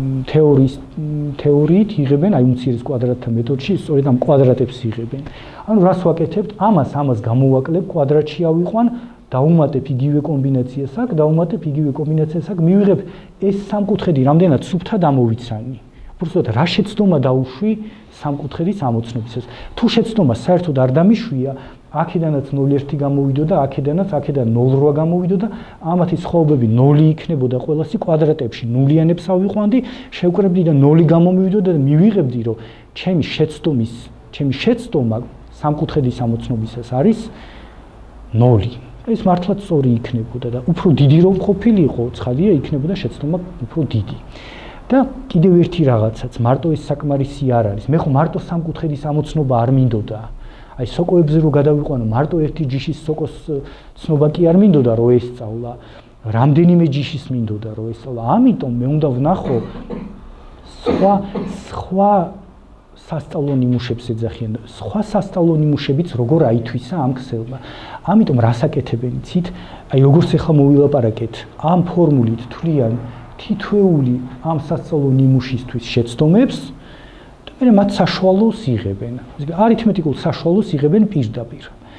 თეორიით იღებენ აი უმცირეს კვადრატთა მეთოდში სწორედ ამ კვადრატებს იღებენ. ანუ რას ვაკეთებთ? ამას გამოვაკლებ, კვადრატში ავიყვან, დავუმატებ იგივე კომბინაციას აქ, დავუმატებ იგივე კომბინაციას აქ, მივიღებ ეს სამკუთხედი რამდენად სუფთად ამოვიცანი. უბრალოდ რა შეცდომა დავუშვი სამკუთხედის ამოცნობისას. თუ შეცდომა საერთოდ არ დამიშვია, აქედანაც 0,1 გამოვიდოდა, აქედან 0,8 გამოვიდოდა, ამათი სხვაობები 0 იქნებოდა ყველასი კვადრატებში, ნულიანებს ავიყვანდი, შევკრებდი და 0 გამომივიდოდა და მივიღებდი, რომ ჩემი შეცდომა სამკუთხედის ამოცნობისას არის 0. ეს მართლაც სწორი იქნებოდა და უფრო დიდი რომ ყოფილიყო, ცხადია, იქნებოდა შეცდომა უფრო დიდი. და კიდევ ერთი რაღაცაც, მარტო ეს საკმარისი არ არის. მე ხო მარტო სამკუთხედის ამოცნობა არ მინდოდა. აი სოკოებზე რო გადავიყვანო, მარტო ერთი ჯიშის სოკოს ცნობა კი არ მინდოდა რომ ესწავლა. რამდენიმე ჯიშის მინდოდა რომ ესწავლა. ამიტომ მე უნდა ვნახო სხვა სასწავლო ნიმუშებს ეძახიან. სხვა სასწავლო ნიმუშებიც როგორ აითვისა ამ ქსელმა. ამიტომ რას აკეთებენ იცით? აი როგორც ახლა მოვილაპარაკეთ, ამ ფორმულით თვლიან თითოეული ამ სასწავლო ნიმუშისთვის შეცდომებს და მე მათ საშუალოს იღებენ. არითმეტიკულ საშუალოს იღებენ პირდაპირ.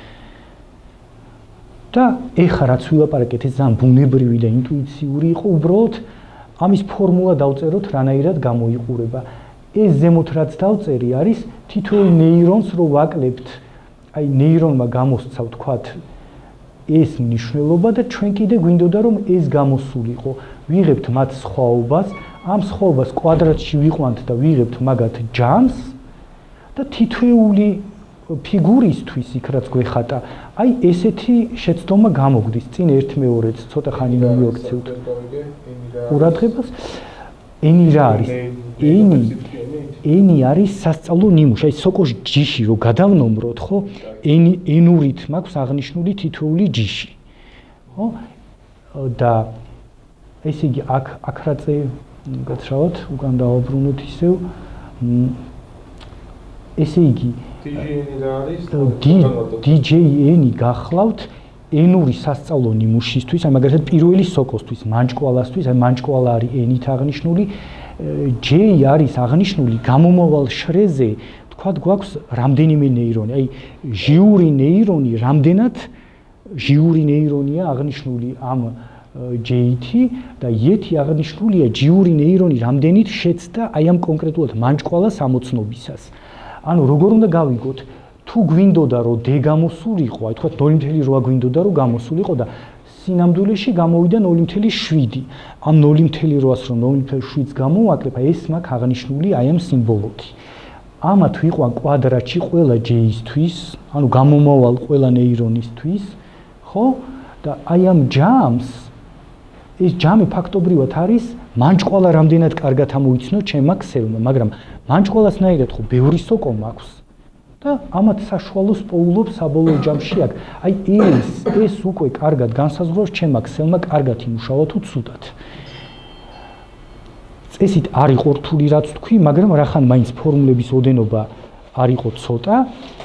და ეხლა რაც ვილაპარაკეთ, ეს ძალიან ბუნებრივი და ინტუიციური იყო, უბრალოდ ამის ფორმულა დავწეროთ, რანაირად გამოიყურება. ეს ზემოთ რაც დავწერი არის თითოეულ ნეირონს რო ვაკლებთ, აი ნეირონმა გამოსცა ვთქვათ ეს მნიშვნელობა და ჩვენ კიდე გვინდოდა რომ ეს გამოსულიყო. ვიღებთ მათ სხვაობას, ამ სხვაობას კვადრატში ვიყვანთ და ვიღებთ მაგათ ჯამს და თითოეული ფიგურისთვის იქ რაც გვეხატა, აი ესეთი შეცდომა გამოგდის. წინ 1/2-ს ცოტა ხანი მივაქცევთ. ყურადღებას ენი რა არის? ენი არის სასწავლო ნიმუში. აი სოკოს ჯიში რო გადავნომროთ, ხო? ენურით მაქვს აღნიშნული თითოეული ჯიში. ხო? და ესე იგი აქ რაზე გაცრავთ, უკან დავაბრუნოთ ისევ. ესე იგი DJ-ენი გახლავთ ენური სასწავლო ნიმუშისთვის, აი მაგალითად პირველი სოკოსთვის, მანჭკვალასთვის, აი მანჭკვალა არის ენით აღნიშნული, J არის აღნიშნული გამომავალ შრეზე, თქვათ გვაქვს რამდენიმე ნეირონი, აი ჟიური ნეირონია აღნიშნული ამ J-ით და Y-ი აღნიშნულია ჟიური ნეირონი რამდენით შეცდა აი ამ კონკრეტულად მანჭკვალას ამოცნობისას. ანუ როგორ უნდა გავიგოთ, თუ გვინდოდა რომ D გამოსულიყო, აი თქვათ 0.8 გვინდოდა რომ გამოსულიყო და სინამდვილეში გამოვიდა 0.7. ამ 0.8-ს რომ 0.7-ს გამოვაკლებ, აი ეს მაქვს აღნიშნული აი ამ სიმბოლოთი. ამათ ვიყვან კვადრატში ყველა J-ისთვის, ანუ გამომავალ ყველა ნეირონისთვის, ხო? და აი ამ ჯამს, ეს ჯამი ფაქტობრივად არის მანჭკვალა რამდენად კარგად ამოვიცნო ჩემმა ქსელმა, მაგრამ მანჭკვალასნაირად ხო ბევრი სოკო მაქვს. და ამათ საშუალოს პოულობს საბოლოო ჯამში აქ. აი ეს უკვე კარგად განსაზღვრავს ჩემმა ქსელმა კარგად იმუშავა თუ ცუდად. წესით არ იყო რთული რაც თქვი, მაგრამ რახან მაინც ფორმულების ოდენობა არ იყო ცოტა.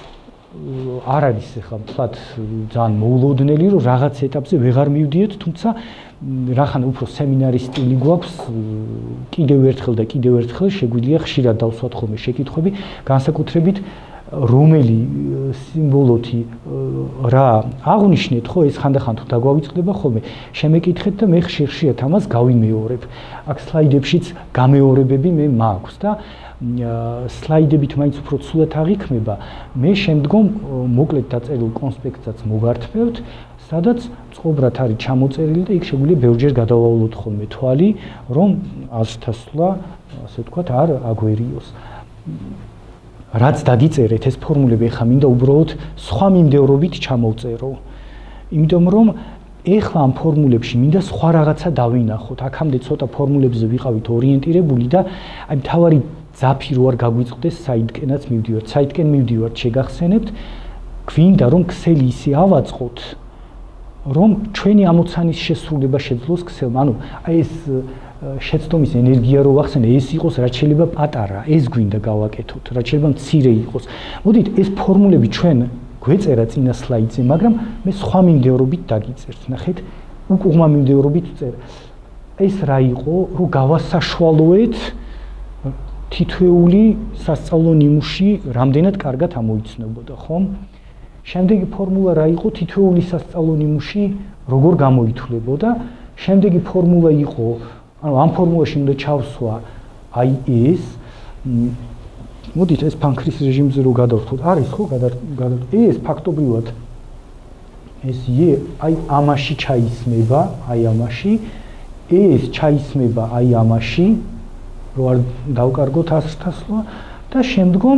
არ არის ახლა თქვათ ძალიან მოულოდნელი რომ რაღაც ეტაპზე ვეღარ მივდიეთ, თუმცა რახან უფრო სემინარის სტილი გვაქვს, კიდევ ერთხელ შეგვიძლია ხშირად დავსვათ ხოლმე შეკითხვები, განსაკუთრებით რომელი სიმბოლოთი რა აღნიშნეთ, ხო, ეს ხანდახან თუ დაგვავიწყდება ხოლმე, შემეკითხეთ და მე ხშირად ამას გავიმეორებ. აქ სლაიდებშიც გამეორებები მე მაქვს და სლაიდებით მაინც უფრო ცუდად აღიქმება. მე შემდგომ მოკლედ დაწერილ კონსპექტსაც მოგართმევთ, სადაც წყობრად არის ჩამოწერილი და იქ შეგვიძლია ბევრჯერ გადავავლოთ ხოლმე თვალი, რომ ასთასვლა, ასე ვთქვათ, არ აგვერიოს. რაც დაგიწერეთ ეს ფორმულები, ეხლა მინდა უბრალოდ სხვა მიმდევრობით ჩამოვწერო. იმიტომ რომ ეხლა ამ ფორმულებში მინდა სხვა რაღაცა დავინახოთ. აქამდე ცოტა ფორმულებზე ვიყავით ორიენტირებული და აი მთავარი ძაფი რო არ გაგვიწყდეს საიდკენაც მივდივართ. საიდკენ მივდივართ, შეგახსენებთ, გვინდა რომ ქსელი ისე ავაწყოთ, რომ ჩვენი ამოცანის შესრულება შეძლოს ქსელმა. ანუ აი ეს შეცდომის ენერგია რო ვახსენე, ეს იყოს რაც შეიძლება პატარა, ეს გვინდა გავაკეთოთ, რაც შეიძლება მცირე იყოს. მოდით ეს ფორმულები ჩვენ გვეწერა წინა სლაიდზე, მაგრამ მე სხვა მიმდევრობით დაგიწერთ. ნახეთ, უკუღმა მიმდევრობით წერ. ეს რა იყო, რომ გავასაშვალოეთ თითოეული სასწავლო ნიმუში რამდენად კარგად ამოიცნობოდა, ხომ? შემდეგი ფორმულა რა იყო, თითოეული სასწავლო ნიმუში როგორ გამოითვლებოდა? შემდეგი ფორმულა იყო, ანუ ამ ფორმულაში უნდა ჩავსვა აი ეს. მოდით ეს ფანქრის რეჟიმზე რო გადავხოთ, არის ხო? ეს ფაქტობრივად ეს აი ამაში ჩაისმება, აი ამაში, ეს ჩაისმება აი ამაში. რო არ დავკარგოთ ასთასვლა და შემდგომ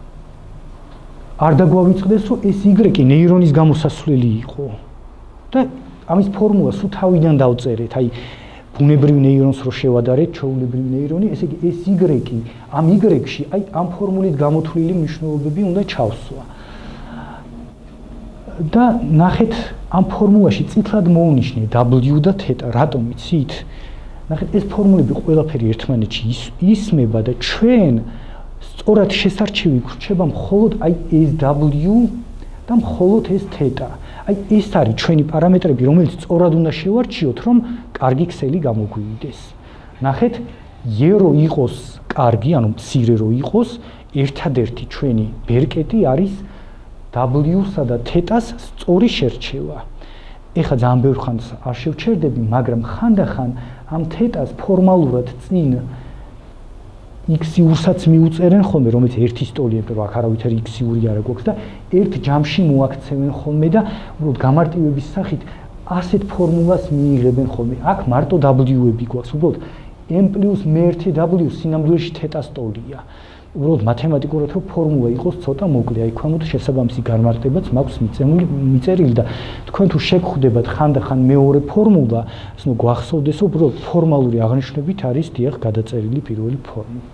არ დაგვავიწყდეს რომ ეს Y ნეირონის გამოსასვლელი იყო და ამის ფორმულა სულ თავიდან დავწერეთ, აი ბუნებრივ ნეირონს რო შევადარეთ, ჩვეულებრივ ნეირონი, ესე იგი ეს Y ამ Y-ში აი ამ ფორმულით გამოთვლილი მნიშვნელობები უნდა ჩავსვა. და ნახეთ ამ ფორმულაში წითლად მოვნიშნე W და θ, რატომ იცით? ნახეთ ეს ფორმულები ყველაფერი ერთმანეთში ისმება და ჩვენ სწორად შესარჩევი გვრჩება მხოლოდ აი ეს W და მხოლოდ ეს θ. აი ეს არის ჩვენი პარამეტრები, რომელიც სწორად უნდა შევარჩიოთ, რომ კარგი ქსელი გამოგვივიდეს. ნახეთ, E რო იყოს კარგი, ანუ მცირე რო იყოს, ერთადერთი ჩვენი ბერკეტი არის W-სა და θ-ს სწორი შერჩევა. ეხლა ძალიან ბევრ ხანს არ შევჩერდები, მაგრამ ხანდახან ამ θ-ს ფორმალურად წინ X-იურსაც მიუწერენ ხოლმე, რომელიც ერთი სტოლია, მაგრამ აქ არავითარი X-იური არ გვაქვს და ერთ ჯამში მოაქცევენ ხოლმე და უბრალოდ გამარტივების სახით ასეთ ფორმულას მიიღებენ ხოლმე. აქ მარტო W-ები გვაქვს, უბრალოდ M+1W სინამდვილეში θ სტოლია. უბრალოდ მათემატიკურად რომ ფორმულა იყოს ცოტა მოკლე, აი ქვემოთ შესაბამისი განმარტებაც მაქვს მიწერილი და თქვენ თუ შეგხვდებათ ხანდახან მეორე ფორმულა, ასე გვახსოვდეს, რომ უბრალოდ ფორმალური აღნიშვნებით არის დიახ გადაწერილი პირველი ფორმულა.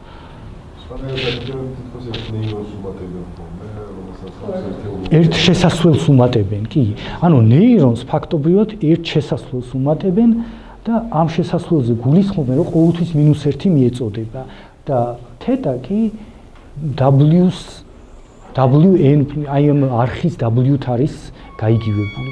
ერთ შესასვლელს უმატებენ, კი. ანუ ნეირონს ფაქტობრივად ერთ შესასვლელს უმატებენ და ამ შესასვლელზე გულისხმობენ, რომ ყოველთვის -1 მიეწოდება და θ კი WN აი ამ არხის W-თ არის გაიგივებული.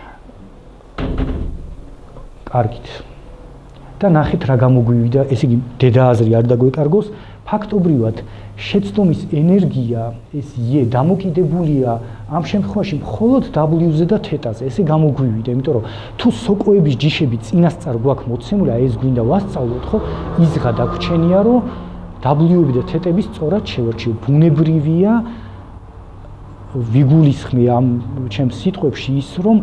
კარგით. და ნახეთ რა გამოგვივიდა, ესე იგი დედააზრი არ დაგვეკარგოს, ფაქტობრივად შეცდომის ენერგია ეს E დამოკიდებულია ამ შემთხვევაში მხოლოდ W-ზე და θ-ზე, ესე გამოგვივიდა, იმიტომ რომ თუ სოკოების ჯიშები წინასწარ გვაქვს მოცემული, აი ეს გვინდა ვასწავლოთ, ხო? იზღა დაგვრჩენია, რომ W-ები და θ-ები სწორად შევარჩიო. ბუნებრივია ვიგულისხმე ამ ჩემს სიტყვებში ის, რომ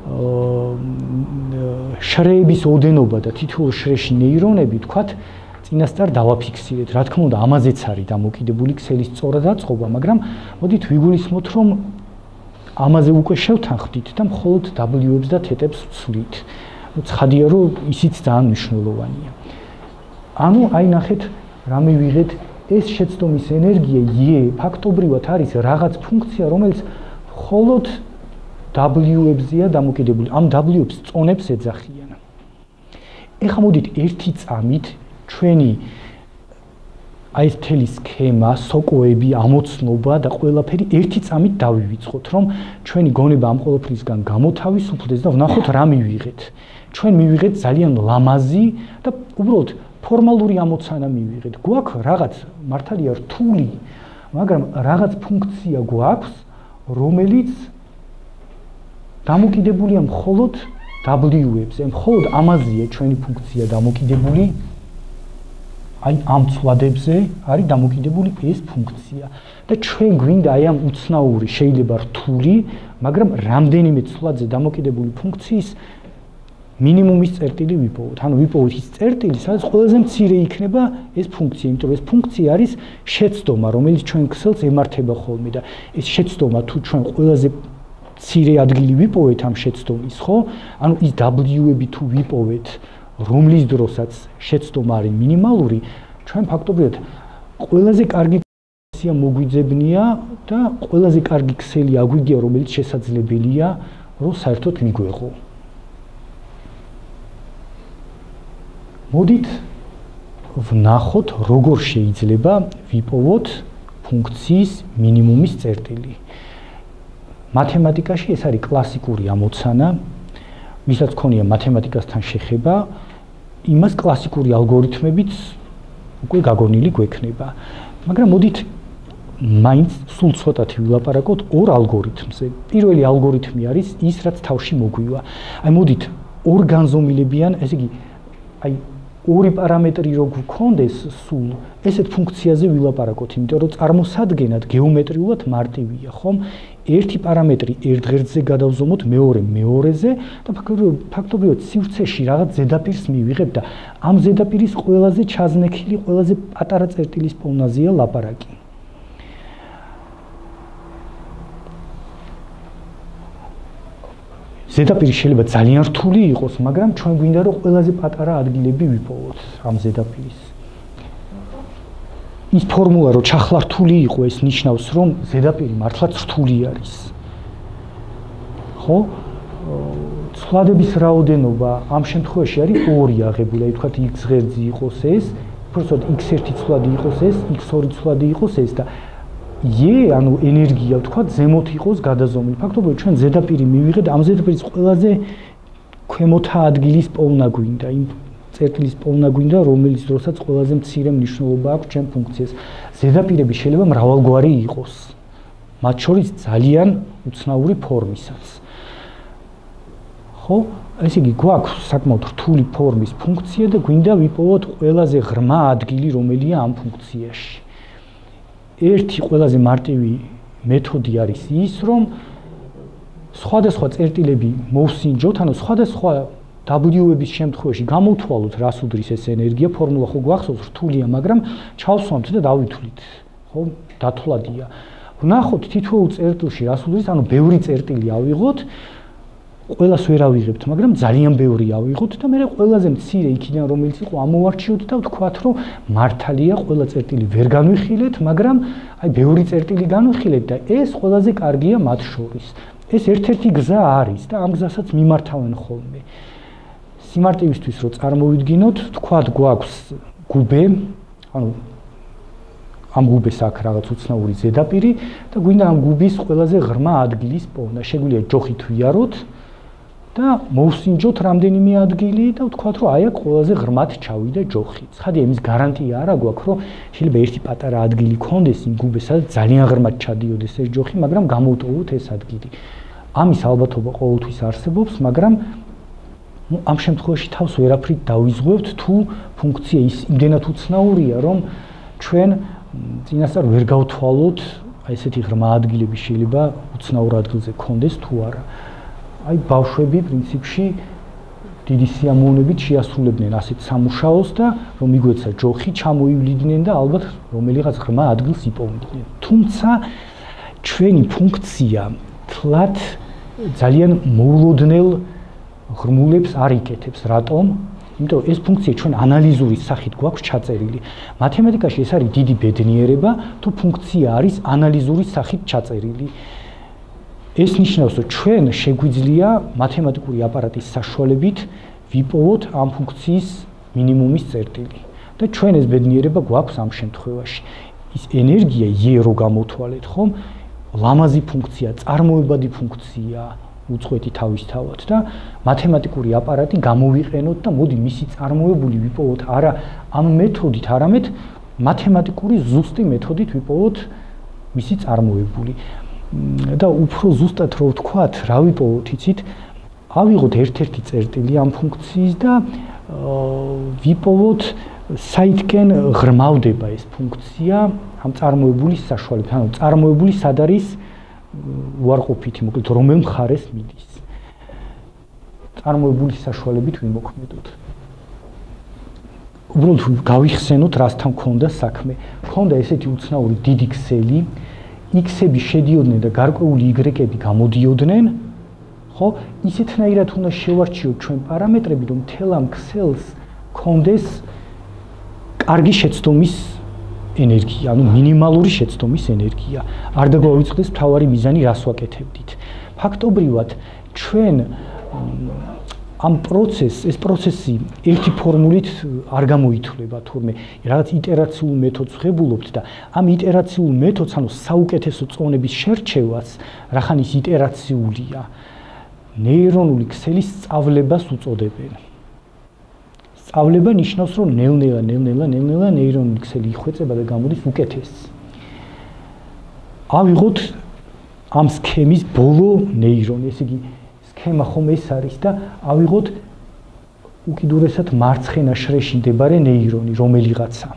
შრეების ოდენობა და თითოეულ შრეში ნეირონები, თქვათ, წინასწარ დავაფიქსირეთ. რა თქმა უნდა, ამაზეც არის დამოკიდებული ქსელის სწორად აწყობა, მაგრამ მოდით ვიგულისხმოთ, რომ ამაზე უკვე შევთანხმდით და მხოლოდ W-ებს და θ-ებს ვცვლით. ცხადია, რომ ისიც ძალიან მნიშვნელოვანია. ანუ აი ნახეთ, რა მივიღეთ, ეს შეცდომის ენერგია E ფაქტობრივად არის რაღაც ფუნქცია, რომელიც მხოლოდ W-ებზეა დამოკიდებული. ამ W-ებს წონებს ეძახიან. ეხლა მოდით ერთი წამით ჩვენი აი ეს მთელი სქემა, სოკოები, ამოცნობა და ყველაფერი ერთი წამით დავივიწყოთ, რომ ჩვენი გონება ამ ყველაფრისგან გამოთავისუფლდეს და ვნახოთ რა მივიღეთ. ჩვენ მივიღეთ ძალიან ლამაზი და უბრალოდ ფორმალური ამოცანა მივიღეთ. გვაქვს რაღაც მართალია რთული, მაგრამ რაღაც ფუნქცია გვაქვს, რომელიც დამოკიდებულია მხოლოდ W-ებზე, მხოლოდ ამაზეა ჩვენი ფუნქცია დამოკიდებული. აი ამ ცვლადებზე არის დამოკიდებული ეს ფუნქცია და ჩვენ გვინდა აი ამ უცნაური, შეიძლება რთული, მაგრამ რამდენიმე ცვლადზე დამოკიდებული ფუნქციის მინიმუმის წერტილი ვიპოვოთ. ანუ ვიპოვოთ ის წერტილი, სადაც ყველაზე მცირე იქნება ეს ფუნქცია, იმიტომ რომ ეს ფუნქცია არის შეცდომა, რომელიც ჩვენ ქსელს ემართება ხოლმე და ეს შეცდომა თუ ჩვენ ყველაზე მცირე ადგილი ვიპოვეთ ამ შეცდომის, ხო? ანუ ის W-ები თუ ვიპოვეთ, რომლის დროსაც შეცდომა არის მინიმალური, ჩვენ ფაქტობრივად ყველაზე კარგი ქსელია მოგვიძებნია და ყველაზე კარგი ქსელი აგვიგია, რომელიც შესაძლებელია, რომ საერთოდ მიგვეღო. მოდით ვნახოთ, როგორ შეიძლება ვიპოვოთ ფუნქციის მინიმუმის წერტილი. მათემატიკაში ეს არის კლასიკური ამოცანა, ვისაც ქონია მათემატიკასთან შეხება, იმას კლასიკური ალგორითმებით უკვე გაგონილი გვექნება. მაგრამ მოდით მაინც სულ ცოტათი ვილაპარაკოთ ორ ალგორითმზე. პირველი ალგორითმი არის ის, რაც თავში მოგვივა. აი მოდით ორ განზომილებიან, ესე იგი, აი ორი პარამეტრი რო გქონდეს სულ, ესეთ ფუნქციაზე ვილაპარაკოთ, იმიტომ რომ წარმოსადგენად გეომეტრიულად მარტივია, ხომ? ერთი პარამეტრი ერთ ღერძზე გადავზომოთ, მეორე მეორეზე და ფაქტობრივად სივრცეში რაღაც ზედაპირს მივიღებ და ამ ზედაპირის ყველაზე ჩაზნექილი, ყველაზე პატარა წერტილის პოვნაზეა ლაპარაკი. ზედაპირი შეიძლება ძალიან რთული იყოს, მაგრამ ჩვენ გვინდა რომ ყველაზე პატარა ადგილები ვიპოვოთ ამ ზედაპირის. ის ფორმულა რო ჩახლა რთული იყო, ეს ნიშნავს, რომ ზედაპირი მართლაც რთული არის. ხო? ცვლადების რაოდენობა ამ შემთხვევაში არის 2 აღებული, აი თქვათ x ღერძი იყოს ეს, უბრალოდ x1 ცვლადი იყოს ეს, x2 ცვლადი იყოს ეს და E, ანუ ენერგია, ვთქვათ, ზემოთ იყოს გადაზომილი. ფაქტობრივად ჩვენ ზედაპირი მივიღეთ, ამ ზედაპირის ყველაზე ქვემოთა ადგილის პოვნა გვინდა, იმ წერტილის პოვნა გვინდა, რომელიც დროსაც ყველაზე მცირე მნიშვნელობა აქვს ჩვენ ფუნქციას. ზედაპირები შეიძლება მრავალგვარი იყოს. მათ შორის ძალიან უცნაური ფორმისაც. ხო? ესე იგი, გვაქვს საკმაოდ რთული ფორმის ფუნქცია და გვინდა ვიპოვოთ ყველაზე ღრმა ადგილი, რომელია ამ ფუნქციაში. ერთი ყველაზე მარტივი მეთოდი არის ის, რომ სხვადასხვა წერტილები მოვსინჯოთ, ანუ სხვადასხვა W-ების შემთხვევაში გამოვთვალოთ, რას უდრის ეს ენერგია, ფორმულა ხო გვახსოვს, რთულია, მაგრამ ჩავსვამთ და დავითვლით. ხო, დათვლადია. ვნახოთ თითოეულ წერტილში რას უდრის, ანუ ბევრი წერტილი ავიღოთ, ყველას ვერ ავიღებთ, მაგრამ ძალიან ბევრი ავიღოთ და მე ყველაზე მცირე იქიდან რომელიც იყო ამოვარჩიოთ და ვთქვათ, რომ მართალია ყველა წერტილი ვერ განვიხილეთ, მაგრამ აი ბევრი წერტილი განვიხილეთ და ეს ყველაზე კარგია მათ შორის. ეს ერთ-ერთი გზა არის და ამ გზასაც მიმართავენ ხოლმე. სიმარტივისთვის რო წარმოვიდგინოთ, ვთქვათ, გვაქვს გუბე, ანუ ამ გუბეს აქვს რაღაც უცნაური ზედაპირი და გვინდა ამ გუბის ყველაზე ღრმა ადგილის პოვნა. შეგვიძლია ჯოხით ვიაროთ და მოვსინჯოთ რამდენიმე ადგილი და ვთქვათ, რომ აი აქ ყველაზე ღრმად ჩავიდა ჯოხი. ცხადია, იმის გარანტია არა გვაქვს, რომ შეიძლება ერთი პატარა ადგილი ქონდეს იმ გუბეს, სადაც ძალიან ღრმად ჩადიოდეს ეს ჯოხი, მაგრამ გამოვტოვოთ ეს ადგილი. ამის ალბათობა ყოველთვის არსებობს, მაგრამ ამ შემთხვევაში თავს ვერაფრით დავიზღვევთ, თუ ფუნქცია ის იმდენად უცნაურია, რომ ჩვენ წინასწარ ვერ გავთვალოთ, აი ესეთი ღრმა ადგილები შეიძლება უცნაურ ადგილზე ქონდეს თუ არა. აი ბავშვები პრინციპში დიდი სიამოვნებით შეასრულებდნენ ასეთ სამუშაოს და რომ მიგვეცა ჯოხი, ჩამოივლიდნენ და ალბათ რომელიღაც ღრმა ადგილს იპოვდნენ. თუმცა ჩვენი ფუნქცია თლად ძალიან მოულოდნელ ღრმულებს არ იკეთებს. რატომ? იმიტომ რომ ეს ფუნქცია ჩვენ ანალიზური სახით გვაქვს ჩაწერილი. მათემატიკაში ეს არის დიდი ბედნიერება, თუ ფუნქცია არის ანალიზური სახით ჩაწერილი. ეს ნიშნავს, რომ ჩვენ შეგვიძლია მათემატიკური აპარატის საშუალებით ვიპოვოთ ამ ფუნქციის მინიმუმის წერტილი. და ჩვენ ეს ბედნიერება გვაქვს ამ შემთხვევაში. ის ენერგია E რო გამოთვალეთ, ხომ? ლამაზი ფუნქცია, წარმოებადი ფუნქცია, უწყვეტი თავისთავად და მათემატიკური აპარატი გამოვიყენოთ და მოდი მისი წარმოებული ვიპოვოთ არა ამ მეთოდით, არამედ მათემატიკური ზუსტი მეთოდით ვიპოვოთ მისი წარმოებული. და უფრო ზუსტად რო ვთქვათ, რა ვიპოვოთ, იცით? ავიღოთ ერთ-ერთი წერტილი ამ ფუნქციის და ვიპოვოთ საითკენ ღრმავდება ეს ფუნქცია ამ წარმოებულის საშუალებით. ანუ წარმოებული სად არის უარყოფითი, მოკლედ რომელ მხარეს მიდის. წარმოებულის საშუალებით ვიმოქმედოთ. უბრალოდ გავიხსენოთ, რასთან ქონდა საქმე. ქონდა ესეთი უცნაური დიდი ქსელი, x-ები შედიოდნენ და გარკვეული y-ები გამოდიოდნენ, ხო? ისეთნაირად უნდა შევარჩიოთ ჩვენ პარამეტრები, რომ მთელ ამ ქსელს ქონდეს კარგი შეცდომის ენერგია, ანუ მინიმალური შეცდომის ენერგია. არ დაგვავიწყდეს მთავარი მიზანი, რას ვაკეთებდით. ფაქტობრივად ჩვენ ამ ეს პროცესი ერთი ფორმულით არ გამოითვლება, თურმე რაღაც იტერაციულ მეთოდს ვღებულობთ და ამ იტერაციულ მეთოდს, ანუ საუკეთესო წონების შერჩევას, რახან ის იტერაციულია, ნეირონული ქსელის სწავლებას უწოდებენ. სწავლება ნიშნავს, რომ ნელ-ნელა ნეირონული ქსელი იხვეწება და გამოდის უკეთესი. ავიღოთ ამ სქემის ბოლო ნეირონი, ესე იგი სქემა ხომ ეს არის და ავიღოთ უკიდურესად მარცხენა შრეში მდებარე ნეირონი, რომელიღაცა.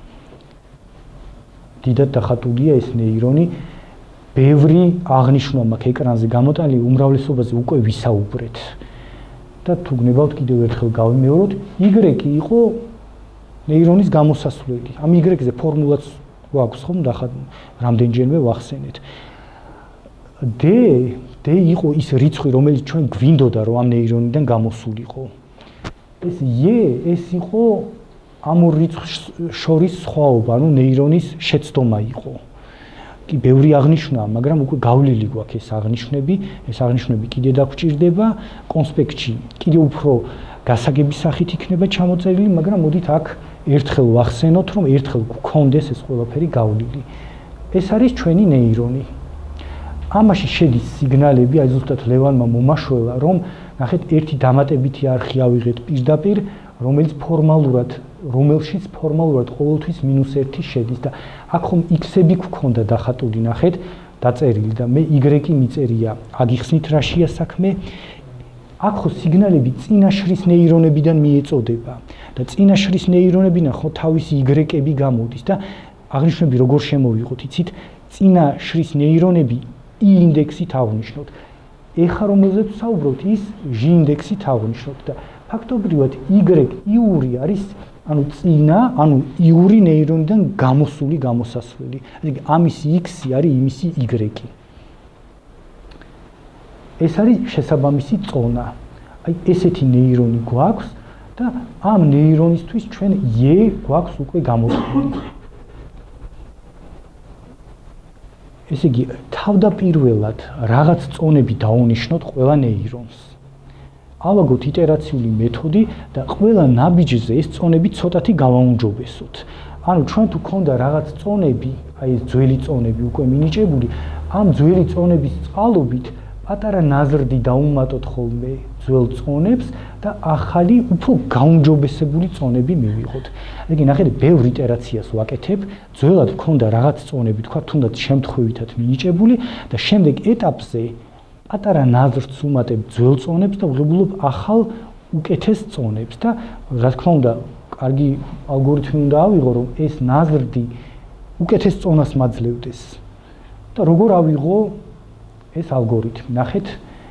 დიდად დახატულია ეს ნეირონი, ბევრი აღნიშვნა მაქვს ეკრანზე გამოტანილი, უმრავლესობაზე უკვე ვისაუბრეთ. და თუ გნებავთ კიდევ ერთხელ გავიმეოროთ, Y იყო ნეირონის გამოსასვლელი. ამ Y-ზე ფორმულაც გვაქვს ხომ და რამდენჯერმე ვახსენეთ. D იყო ის რიცხვი, რომელიც ჩვენ გვინდოდა რომ ამ ნეირონიდან გამოსულიყო. ეს ეს იყო ამ ორ რიცხვს შორის სხვაობა, ანუ ნეირონის შეცდომა იყო. კი ბევრი აღნიშვნაა, მაგრამ უკვე გავლილი გვაქვს ეს აღნიშვნები, კიდე დაგვჭირდება კონსპექტში. კიდე უფრო გასაგების სახით იქნება ჩამოწერილი, მაგრამ მოდით აქ ერთხელ ვახსენოთ, რომ ერთხელ გქონდეს ეს ყველაფერი გავლილი. ეს არის ჩვენი ნეირონი. ამაში შედის სიგნალები, აი ზუსტად ლევანმა მომაშველა, რომ ნახეთ ერთი დამატებითი არხი ავიღეთ პირდაპირ, რომელშიც ფორმალურად ყოველთვის -1 შედის და აქ ხომ x-ები გვქონდა დახატული, ნახეთ, დაწერილი და მე y-ი მიწერია. აგიხსნით რაშია საქმე? აქ ხო სიგნალები წინაშრის ნეირონებიდან მიეწოდება და წინაშრის ნეირონებიდან ხო თავისი y-ები გამოდის და აღნიშნები როგორ შემოვიღოთ, იცით? წინაშრის ნეირონები i ინდექსით აღნიშნოთ. ეხა რომელზეც ვსაუბრობთ, ის j ინდექსით აღნიშნოთ და ფაქტობრივად იური არის, ანუ ანუ იური ნეირონიდან გამოსული გამოსასვლელი. ესე იგი ამისი x-ი არის იმისი y. ეს არის შესაბამისი წონა. აი ესეთი ნეირონი გვაქვს და ამ ნეირონისთვის ჩვენ E გვაქვს უკვე გამოთვლილი. ესე იგი თავდაპირველად რაღაც წონები დაუნიშნოთ ყველა ნეირონს. ავაგოთ იტერაციული მეთოდი და ყველა ნაბიჯზე ეს წონები ცოტათი გავაუმჯობესოთ. ანუ ჩვენ თუ გქონდა რაღაც წონები, აი ეს ძველი წონები უკვე მინიჭებული, ამ ძველი წონების წყალობით პატარა ნაზრდი დაუმატოთ ხოლმე ძველ წონებს და ახალი უფრო გაუმჯობესებული წონები მივიღოთ. იგი ნახეთ, ბევრ იტერაციას ვაკეთებ, ძველად გქონდა რაღაც წონები, თქვა თუნდაც შემთხვევითად მინიჭებული და შემდეგ ეტაპზე პატარა ნაზრდს უმატებ ძველ წონებს და ვღებულობ ახალ უკეთეს წონებს და რა თქმა უნდა, კარგი ალგორითმი უნდა ავიღო, რომ ეს ნაზრდი უკეთეს წონას მაძლევდეს. და როგორ ავიღო ეს ალგორითმი? ნახეთ,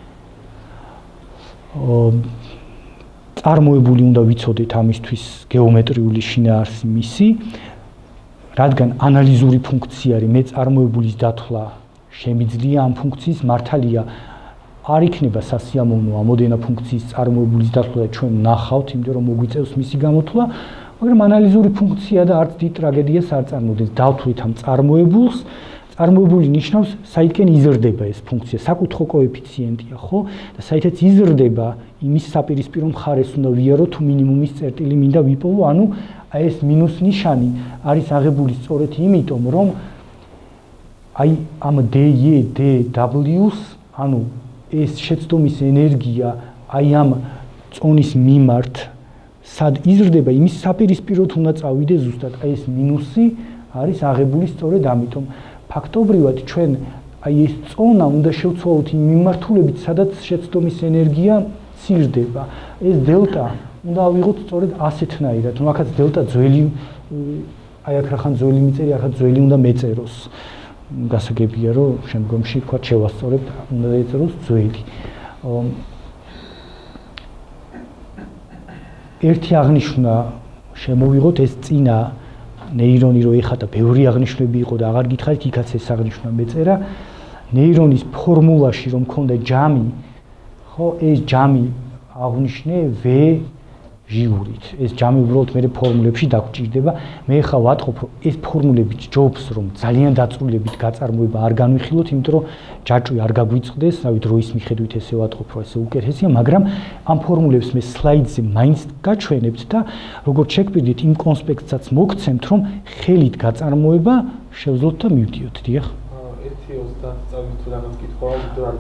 წარმოებული უნდა ვიცოდეთ ამისთვის გეომეტრიული შინაარსი მისი, რადგან ანალიზური ფუნქცია არის, მე წარმოებულის დათვლა შემიძლია ამ ფუნქციის მართალია არ იქნება სასიამოვნო ამოდენა ფუნქციის წარმოებულის დათვლა და ჩვენ ნახავთ, იმიტომ რომ მოგვიწევს მისი გამოთვლა, მაგრამ ანალიზური ფუნქცია და არც დიდ ტრაგედიას არ წარმოადგენს. დავთვლით ამ წარმოებულს, წარმოებული ნიშნავს საითკენ იზრდება ეს ფუნქცია, საკუთხო კოეფიციენტია, ხო? და საითაც იზრდება, იმის საპირისპირო მხარეს უნდა ვიარო თუ მინიმუმის წერტილი მინდა ვიპოვო, ანუ აი ეს მინუს ნიშანი არის აღებული სწორედ იმიტომ, რომ აი ამ DW-ს, ანუ ეს შეცდომის ენერგია აი ამ წონის მიმართ სად იზრდება, იმის საპირისპიროდ უნდა წავიდე ზუსტად აი ეს მინუსი არის აღებული სწორედ ამიტომ. ფაქტობრივად ჩვენ აი ეს წონა უნდა შევცვალოთ იმ მიმართულებით, სადაც შეცდომის ენერგია ცირდება. ეს დელტა უნდა ავიღოთ სწორედ ასეთნაირად. ნუ აქაც დელტა ძველი, აი აქ რახან ძველი მიწერია, ახაც ძველი უნდა მეწეროს. გასაგებია, რომ შემდგომში თქვა შევასწორებთ, უნდა ეწეროს ძველი. ერთი აღნიშვნა შემოვიღოთ ეს წინა ნეირონი რო ეხა და ბევრი აღნიშვნები იყო და აღარ გითხარით, იქაც ეს აღნიშვნა მეწერა. ნეირონის ფორმულაში რომ მქონდა ჯამი, ხო, ეს ჯამი აღნიშნე V ჟიურით. ეს ჯამი უბრალოდ მე ფორმულებში დაგჭირდება. მე ხა ვატყობ, რომ ეს ფორმულები ჯობს, რომ ძალიან დაწვრილებით გაწარმოება არ განვიხილოთ, იმიტომ რომ ჯაჭვი არ გაგვიწყდეს, რავი დროის მიხედვით ესე ვატყობ, რომ ესე უკეთესია, მაგრამ ამ ფორმულებს მე სლაიდზე მაინც გაჩვენებთ და როგორც შეგვიძლიათ იმ კონსპექტსაც მოგცემთ, რომ ხელით გაწარმოება შევძლოთ და მივდიოთ, დიახ. 1:30 წამით თუ რაღაც კითხვა,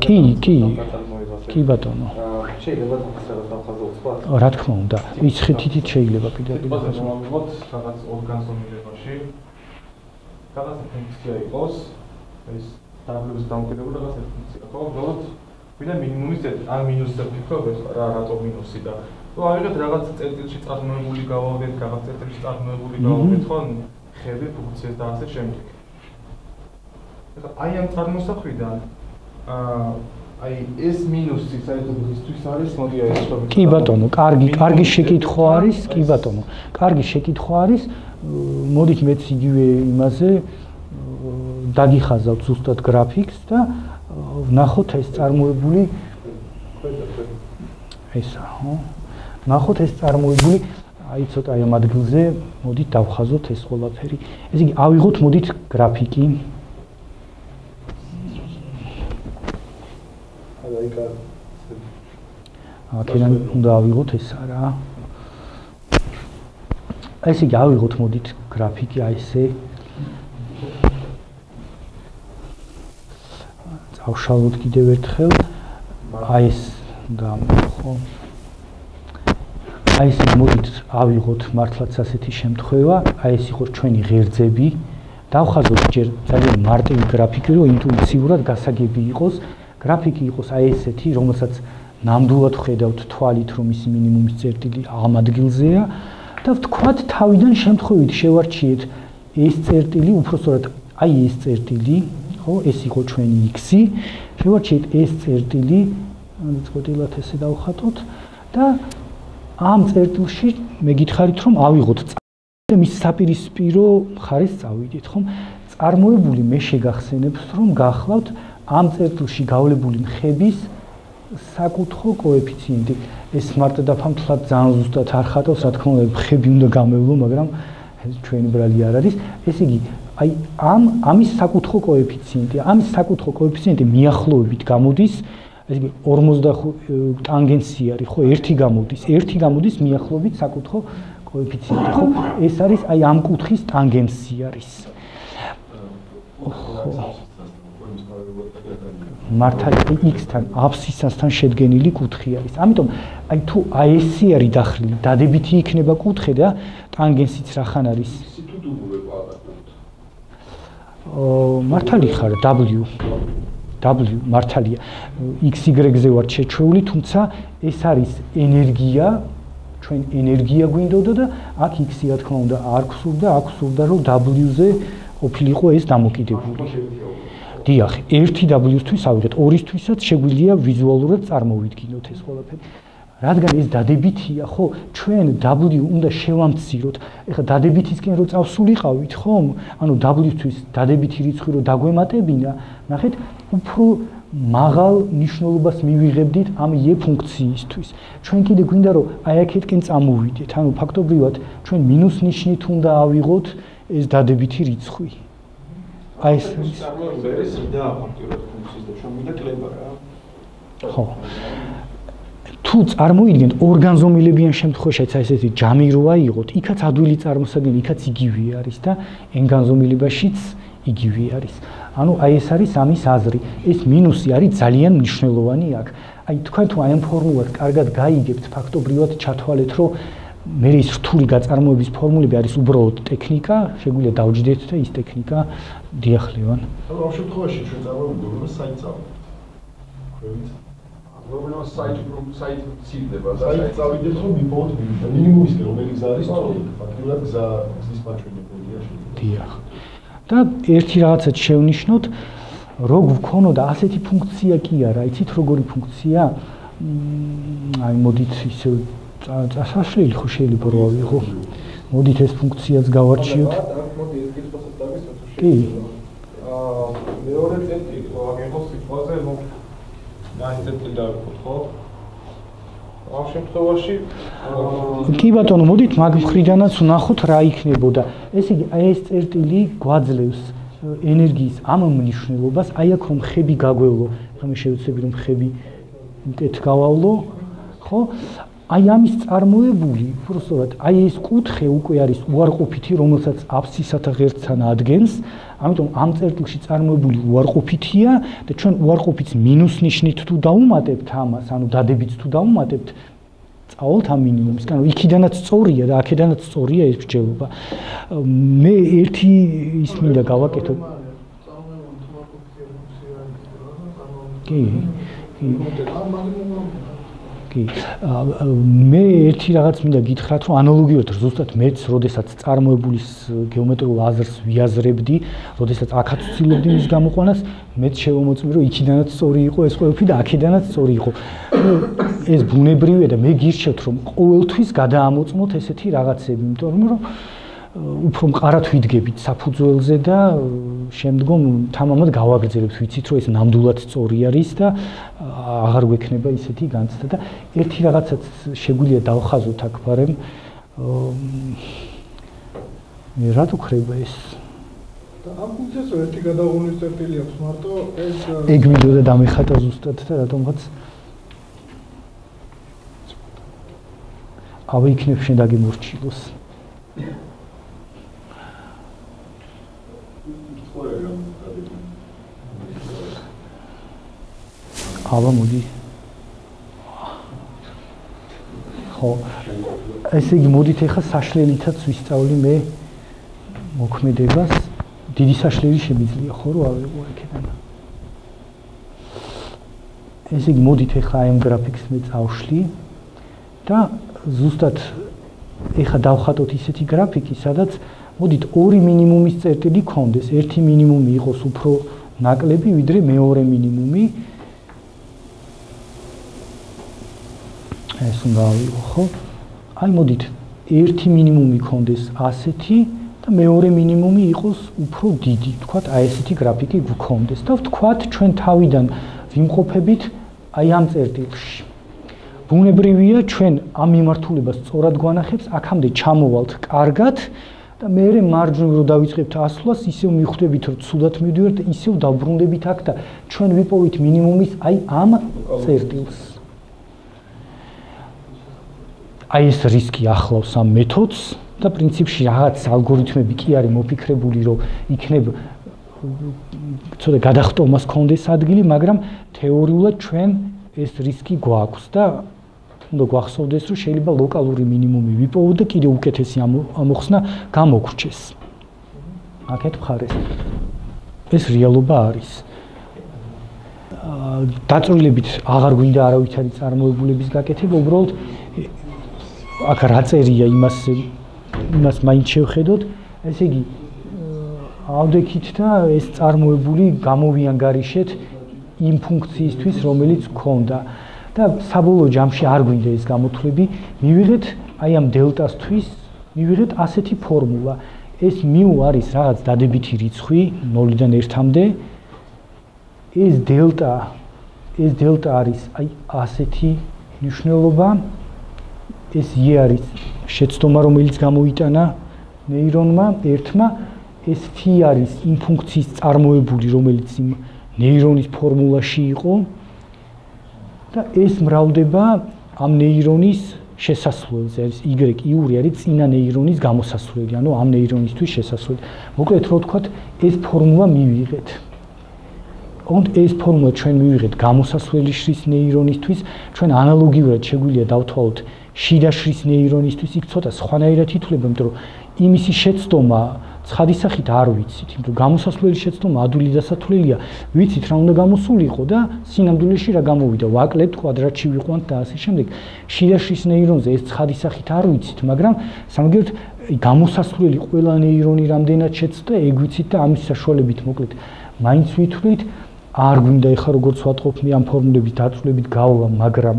კი ბატონო. შეიძლება თქვენ დავხაზოთ სხვა? რა თქმა უნდა, ვიცხეთით შეიძლება კიდევ ვიღოთ რაღაც ორგანიზმებში რაღაც ფუნქცია იყოს, ეს W-ს დამოკიდებული რაღაც ფუნქცია, ხო? უბრალოდ ვიდა მინიმუმის ან მინუსზე ვფიქრობ, რა რატო მინუსი და თუ ავიღეთ რაღაც წერტილში წარმოებული გავავდეთ, რაღაც წერტილში წარმოებული გავავდეთ, ხო? ხები ფუნქციას და ასე შემდეგ. აი ამ წარმოსახვიდან აი ეს მინუსი საერთოდ ისთვის არის, მოდი აი ეს ვთქვი. კი ბატონო, კარგი შეკითხვა არის, კი ბატონო. კარგი შეკითხვა არის. მოდით მეც იგივე იმაზე დაგიხაზავთ ზუსტად გრაფიკს და ვნახოთ ეს წარმოებული ესა, ხო? ვნახოთ ეს წარმოებული აი ცოტა ამ ადგილზე მოდით დავხაზოთ ეს ყველაფერი. ესე იგი ავიღოთ მოდით გრაფიკი. აქედან უნდა ავიღოთ ეს რა. ესე იგი ავიღოთ მოდით გრაფიკი აი ესე. წავშალოთ კიდევ ერთხელ. აი ეს და ხო. აი ესე მოდით ავიღოთ მართლაც ასეთი შემთხვევა. აი ეს იყო ჩვენი ღერძები. დავხაზოთ ჯერ ძალიან მარტივი გრაფიკი, რომ ინტუიციურად გასაგები იყოს. გრაფიკი იყოს აი ესეთი, რომელსაც ნამდვილად ხედავთ თვალით, რომ ის მინიმუმის წერტილი ამ ადგილზეა და ვთქვათ თავიდან შემთხვევით შევარჩიეთ ეს წერტილი, უпростоრად აი ეს წერტილი, ხო, ეს იყო ჩვენი x-ი, შევარჩიეთ ეს წერტილი, წოდილად ესე დავხატოთ და ამ წერტილში მე გითხარით, რომ ავიღოთ და მის საპირისპირო მხარეს წავიდეთ, ხომ? წარმოებული მე შეგახსენებთ, რომ გახლავთ ამ წერტილში გავლებული მხების საკუთხო კოეფიციენტი. ეს მარტო-დაფამთლად ძალიან ზუსტად არ ხატავს, რა თქმა უნდა, მხები უნდა გამევლო, მაგრამ ეს ჩვენი ბრალი არ არის. ესე იგი, აი ამის საკუთხო კოეფიციენტია. ამის საკუთხო კოეფიციენტი მიახლოებით გამოდის, ესე იგი 45 ტანგენსი არის, ხო, ერთი გამოდის მიახლოებით საკუთხო კოეფიციენტი, ხო? ეს არის აი ამ კუთხის ტანგენსი არის. მართალია x-თან აბსცისასთან შედგენილი კუთხე არის. ამიტომ აი თუ აი ესე არის დახრილი, დადებითი იქნება კუთხე და ტანგენსიც რახან არის? მართალი ხარ W მართალია. x-y-ზე ვარ შეჩვეული, თუმცა ეს არის ენერგია, ჩვენ ენერგია გვინდოდა და აქ x-ი რა თქმა უნდა არ გვსურდა, აქ გვსურდა რომ W-ზე ყოფილიყო ეს დამოკიდებული. დიახ, ერთი W-თვის ავიღეთ, ორისთვისაც შეგვიძლია ვიზუალურად წარმოვიდგინოთ ეს ყველაფერი. რადგან ეს დადებითია, ხო, ჩვენ W უნდა შევამციროთ. ეხლა დადებითისკენ რო წავსულიყავით, ხომ? ანუ W-თვის დადებითი რიცხვი რო დაგვემატებინა, ნახეთ, უფრო მაღალ ნიშნულობას მივიღებდით ამ E ფუნქციისთვის. ჩვენ კიდე გვინდა რომ აი აქეთკენ წამოვიდეთ, ანუ ფაქტობრივად ჩვენ მინუს ნიშნით უნდა ავიღოთ ეს დადებითი რიცხვი. აი ეს არის და ფაქტიურად ფუნქციის და ჩვენ მინდა კლება რა. ხო. თუ წარმოიდგენთ ორგანზომილებიან შემთხვევაშიც ესეთი ჯამი რო აიღოთ, იქაც ადვილი წარმოსადგენი, იქაც იგივე არის და ენგანზომილებაშიც იგივე არის. ანუ აი ეს არის ამის აზრი. ეს მინუსი არის ძალიან მნიშვნელოვანი აქ. აი თქვენ თუ აი ამ ფორმულად კარგად გაიგებთ, ფაქტობრივად ჩათვალეთ, რომ მე ის რთული გაწარმოების ფორმულები არის უბრალოდ ტექნიკა, შეგვიძლია დავჯდეთ და ის ტექნიკა დიახლევან. ანუ ამ შემთხვევაში ჩვენ წარმოვიდგინოთ, რომ საით წავიდეთ. ქვევით რომელ საით ცილდება და საით წავიდეთ, რომ მიპოვოთ მინიმუმისკენ, რომელიც არის სწორი. ფაქტობრივად გზის მაჩვენებელია შეიძლება. დიახ. და ერთი რაღაცაც შევნიშნოთ, რო გვქონოდა ასეთი ფუნქცია კი არა, იცით როგორი ფუნქცია? აი მოდით ისე წასაშლელი ხო შეიძლება რო ავიღო. მოდით ეს ფუნქციაც გავარჩიოთ. მოდი ეს კითხვასაც დავისვათ თუ კი. მეორე წერტილი ხო აგიღოს სიტყვაზე, ნუ აი წერტილი დავიხოთ ხო? ამ შემთხვევაში კი ბატონო, მოდით მაგ მხრიდანაც ვნახოთ რა იქნებოდა. ესე იგი, აი ეს წერტილი გვაძლევს ენერგიის ამ მნიშვნელობას, აი აქ რომ ხები გაგვევლო, ხომ შევეცდები რომ ხები უკეთ გავავლო, ხო? აი ამის წარმოებული, უბრალოდ აი ეს კუთხე უკვე არის უარყოფითი, რომელსაც აბსცისათა ღერძთან ადგენს, ამიტომ ამ წერტილში წარმოებული უარყოფითია და ჩვენ უარყოფითს მინუს ნიშნით თუ დაუმატებთ ამას, ანუ დადებით თუ დაუმატებთ, წავალთ ამ მინიმუმისკენ, ანუ იქიდანაც სწორია და აქედანაც სწორია ეს მსჯელობა. მე ერთი ის მინდა გავაკეთო. კი. კი. მე ერთი რაღაც მინდა გითხრათ, რომ ანალოგიურად ზუსტად მეც, როდესაც წარმოებულის გეომეტრიულ აზრს ვიაზრებდი, როდესაც აქაც ვცდილობდი მის გამოყვანას, მეც შევამოწმე, რომ იქიდანაც სწორი იყო ეს ყველაფერი და აქედანაც სწორი იყო. ეს ბუნებრივია და მე გირჩევთ, რომ ყოველთვის გადაამოწმოთ ესეთი რაღაცები, იმიტომ რომ უფრო მყარად ვიდგებით საფუძველზე და შემდგომ თამამად გავაგრძელებთ, ვიცით რომ ეს ნამდვილად სწორი არის და აღარ გვექნება ისეთი განცდა და ერთი რაღაცაც შეგვიძლია დავხაზოთ აქ, მაგრამ რატო ხდება ეს? და ამ ფუნქციას ერთი გადაღუნის წერტილი აქვს მარტო ეს ეგ მინდოდა დამეხატა ზუსტად და რატომღაც ავა იქნებ შენ დაგემორჩილოს. ავა მოდი. ხო. ესე იგი მოდით ახლა საშლელითაც ვისწავლი მე მოქმედებას. დიდი საშლელი შემიძლია ხო რომ ავიღო აქედან. ესე იგი მოდით ახლა აი ამ გრაფიკს მე წავშლი და ზუსტად ახლა დავხატოთ ისეთი გრაფიკი, სადაც მოდით ორი მინიმუმის წერტილი გქონდეს. ერთი მინიმუმი იყოს უფრო ნაკლები, ვიდრე მეორე მინიმუმი. ეს უნდა ავიღო, ხო? აი მოდით ერთი მინიმუმი გქონდეს ასეთი და მეორე მინიმუმი იყოს უფრო დიდი. ვთქვათ, აი ესეთი გრაფიკი გქონდეს და ვთქვათ, ჩვენ თავიდან ვიმყოფებით აი ამ წერტილში. ბუნებრივია, ჩვენ ამ მიმართულებას სწორად გვანახებს, აქამდე ჩამოვალთ კარგად და მერე მარჯვნივ რო დავიწყებთ ასვლას, ისევ მიხვდებით, რომ ცუდად მივდივართ და ისევ დავბრუნდებით აქ და ჩვენ ვიპოვით მინიმუმის აი ამ წერტილს. აი ეს რისკი ახლავს ამ მეთოდს და პრინციპში რაღაც ალგორითმები კი არის მოფიქრებული, რომ იქნებ ცოტა გადახტომას კონდეს ადგილი, მაგრამ თეორიულად ჩვენ ეს რისკი გვაქვს და უნდა გვახსოვდეს, რომ შეიძლება ლოკალური მინიმუმი ვიპოვოთ და კიდევ უკეთესი ამოხსნა გამოგვრჩეს. აქეთ მხარეს. ეს რეალობა არის. დაწვრილებით აღარ გვინდა არავითარი წარმოებულების გაკეთება, უბრალოდ აქ რა წერია იმას მაინც შევხედოთ. ესე იგი ავდექით და ეს წარმოებული გამოვიანგარიშეთ იმ ფუნქციისთვის, რომელიც გქონდა. და საბოლოო ჯამში არ გვინდა ეს გამოთვლები, მივიღეთ აი ამ დელტასთვის, მივიღეთ ასეთი ფორმულა. ეს მიუ არის რაღაც დადებითი რიცხვი 0-დან 1-მდე. ეს დელტა არის აი ასეთი მნიშვნელობა. ეს ი არის შეცდომა, რომელიც გამოიტანა ნეირონმა ერთმა. ეს φ არის იმ ფუნქციის წარმოებული, რომელიც იმ ნეირონის ფორმულაში იყო და ეს მრავლდება ამ ნეირონის შესასვლელზე, ეს y-იური არის წინა ნეირონის გამოსასვლელი, ანუ ამ ნეირონისთვის შესასვლელი. მოკლედ რო ვთქვათ, ეს ფორმულა მივიღეთ. ოღონდ ეს ფორმულა ჩვენ მივიღეთ გამოსასვლელი შრის ნეირონისთვის, ჩვენ ანალოგიურად შეგვიძლია დავთვალოთ შიდა შრის ნეირონისთვის, იქ ცოტა სხვანაირად ითვლება, იმიტომ რომ იმისი შეცდომა ცხადი სახით არ ვიცით, იმიტომ რომ გამოსასვლელი შეცდომა ადვილი დასათვლელია, ვიცით რა უნდა გამოსულიყო და სინამდვილეში რა გამოვიდა, ვაკლებთ, კვადრატში ვიყვანთ და ასე შემდეგ. შიდა შრის ნეირონზე ეს ცხადი სახით არ ვიცით, მაგრამ სამაგერად გამოსასვლელი ყველა ნეირონი რამდენად შეცდა, ეგ ვიცით და ამის საშუალებით მოკლედ მაინც ვითვლით, არ გვინდა ეხლა როგორც ვატყობ მე ამ ფორმულების დაწვრილებით გავლა, მაგრამ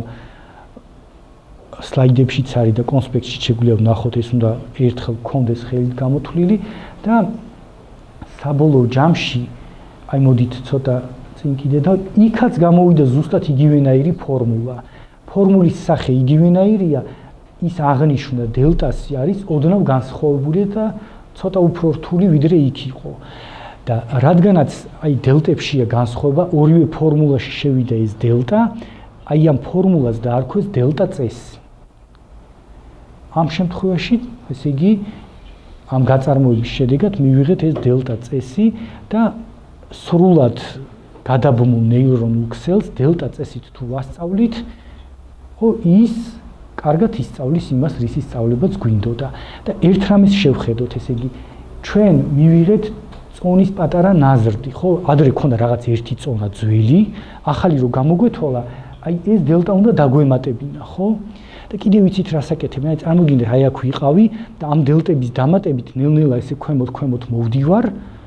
სლაიდებშიც არის და კონსპექტში შეგვიძლია ვნახოთ, ეს უნდა ერთხელ გქონდეს ხელით გამოთვლილი და საბოლოო ჯამში, აი მოდით ცოტა წინ კიდე და იქაც გამოვიდა ზუსტად იგივენაირი ფორმულა. ფორმულის სახე იგივენაირია, ის აღნიშნა დელტასი არის ოდნავ განსხვავებული და ცოტა უფრო რთული ვიდრე იქ იყო. და რადგანაც აი დელტებშია განსხვავება, ორივე ფორმულაში შევიდა ეს დელტა, აი ამ ფორმულას დაარქვეს დელტა წესი. ამ შემთხვევაში, ესე იგი, ამ გაწარმოების შედეგად მივიღეთ ეს დელტა წესი და სრულად გადაბმულ ნეირონულ ქსელს დელტა წესით თუ ვასწავლით, ხო, ის კარგად ისწავლის იმას, რის ისწავლებაც გვინდოდა. და ერთ რამეს შევხედოთ, ესე იგი, ჩვენ მივიღეთ წონის პატარა ნაზრდი, ხო? ადრე ქონდა რაღაც ერთი წონა ძველი, ახალი რო გამოგვეთვალა, აი ეს დელტა უნდა დაგვემატებინა, ხო? და კიდევ ვიცით რა საკეთებია, აი წარმოგიდგენთ, აი აქ ვიყავი და ამ დელტების დამატებით ნელ-ნელა ესე ქვემოთ მოვდივარ.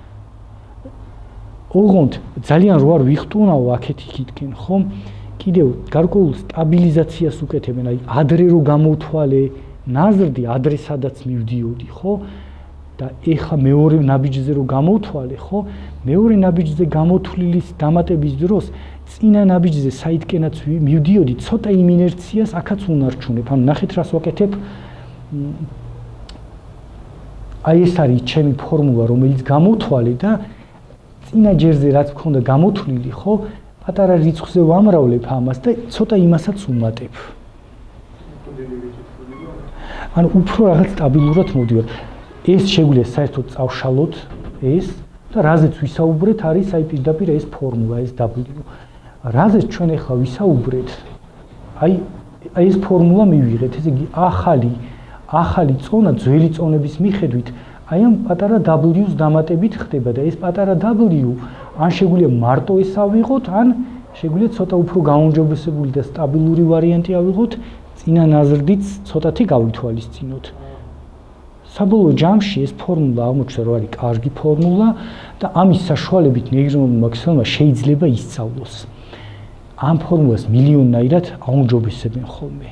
ოღონდ ძალიან რო არ ვიხტუნაო აქეთ იქითკენ, ხო? კიდევ გარკვეულ სტაბილიზაციას უკეთებენ, აი ადრე რო გამოვთვალე ნაზრდი, ადრე სადაც მივდიოდი, ხო? და ეხლა მეორე ნაბიჯზე რო გამოვთვალე, ხო? მეორე ნაბიჯზე გამოთვლილის დამატების დროს წინა ნაბიჯზე საიდკენაც მივდიოდი, ცოტა იმ ინერციას აქაც უნარჩუნებ. ანუ ნახეთ რას ვაკეთებ. აი ეს არის ჩემი ფორმულა, რომელიც გამოვთვალე და წინა ჯერზე რაც მქონდა გამოთვლილი, ხო? პატარა რიცხვზე ვამრავლებ ამას და ცოტა იმასაც უმატებ. ანუ უფრო რაღაც სტაბილურად მოვდივარ. ეს შეგვიძლია საერთოდ წავშალოთ ეს და რაზეც ვისაუბრეთ არის აი პირდაპირ ეს ფორმულა, ეს W. რაზეც ჩვენ ახლა ვისაუბრეთ, აი ეს ფორმულა მივიღეთ, ესე იგი ახალი წონა ძველი წონების მიხედვით აი ამ პატარა W-ს დამატებით ხდება და ეს პატარა W ან შეგვიძლია მარტო ეს ავიღოთ, ან შეგვიძლია ცოტა უფრო გაუმჯობესებული და სტაბილური ვარიანტი ავიღოთ, წინა ნაზრდიც ცოტათი გავითვალისწინოთ. საბოლოო ჯამში ეს ფორმულა აღმოჩნდა, რომ არის კარგი ფორმულა და ამის საშუალებით ნეირონულმა ქსელმა შეიძლება ისწავლოს. ამ ფორმულას მილიონნაირად აუმჯობესებენ ხოლმე.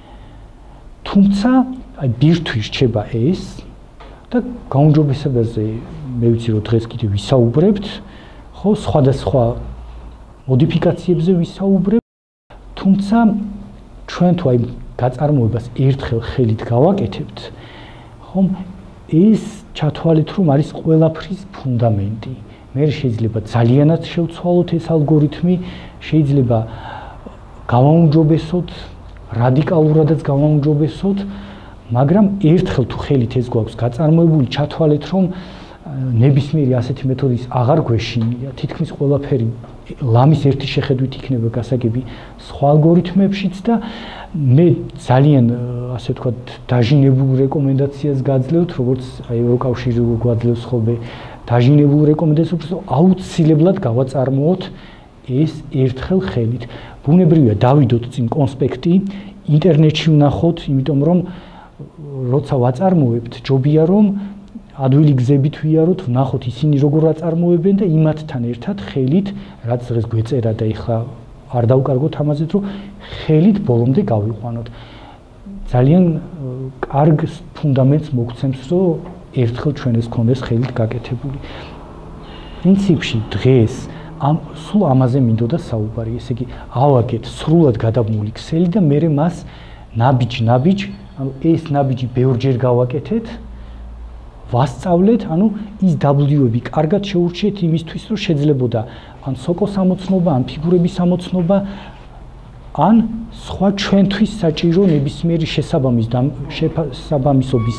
თუმცა, აი ბირთვი რჩება ეს და გაუმჯობესებაზე მე ვიცი, რომ დღეს კიდე ვისაუბრებთ, ხო, სხვადასხვა მოდიფიკაციებზე ვისაუბრებთ, თუმცა ჩვენ თუ აი გაწარმოებას ერთხელ ხელით გავაკეთებთ, ხომ ეს ჩათვალეთ, რომ არის ყველაფრის ფუნდამენტი. მე შეიძლება ძალიანაც შევცვალოთ ეს ალგორითმი, შეიძლება გავაუმჯობესოთ, რადიკალურადაც გავაუმჯობესოთ, მაგრამ ერთხელ თუ ხელით ეს გვაქვს გაწარმოებული, ჩათვალეთ, რომ ნებისმიერი ასეთი მეთოდის აღარ გვეშინია, თითქმის ყველაფერი ლამის ერთი შეხედვით იქნება გასაგები სხვა ალგორითმებშიც და მე ძალიან ასე ვთქვათ დაჟინებულ რეკომენდაციას გაძლევთ, როგორც აი ევროკავშირი გვაძლევს ხოლმე დაჟინებულ რეკომენდაციას, რომ აუცილებლად გავაწარმოოთ ეს ერთხელ ხელით. ბუნებრივია დავიდოთ წინ კონსპექტი, ინტერნეტში ვნახოთ, იმიტომ რომ როცა ვაწარმოებთ, ჯობია რომ ადვილი გზებით ვიაროთ, ვნახოთ ისინი როგორ აწარმოებენ და იმათთან ერთად ხელით, რაც დღეს გვეწერა და ეხლა არ დავკარგოთ ამაზეც, რომ ხელით ბოლომდე გავიყვანოთ. ძალიან კარგ ფუნდამენტს მოგცემს, რომ ერთხელ ჩვენ ეს გქონდეს ხელით გაკეთებული. პრინციპში დღეს სულ ამაზე მინდოდა საუბარი, ესე იგი ავაგეთ სრულად გადაბმული ქსელი და მერე მას ნაბიჯ, ანუ ეს ნაბიჯი ბევრჯერ გავაკეთეთ ვასწავლეთ, ანუ ის W-ები კარგად შეურჩიეთ იმისთვის, რომ შეძლებოდა ან სოკოს ამოცნობა, ან ფიგურების ამოცნობა, ან სხვა ჩვენთვის საჭირო ნებისმიერი შესაბამისობის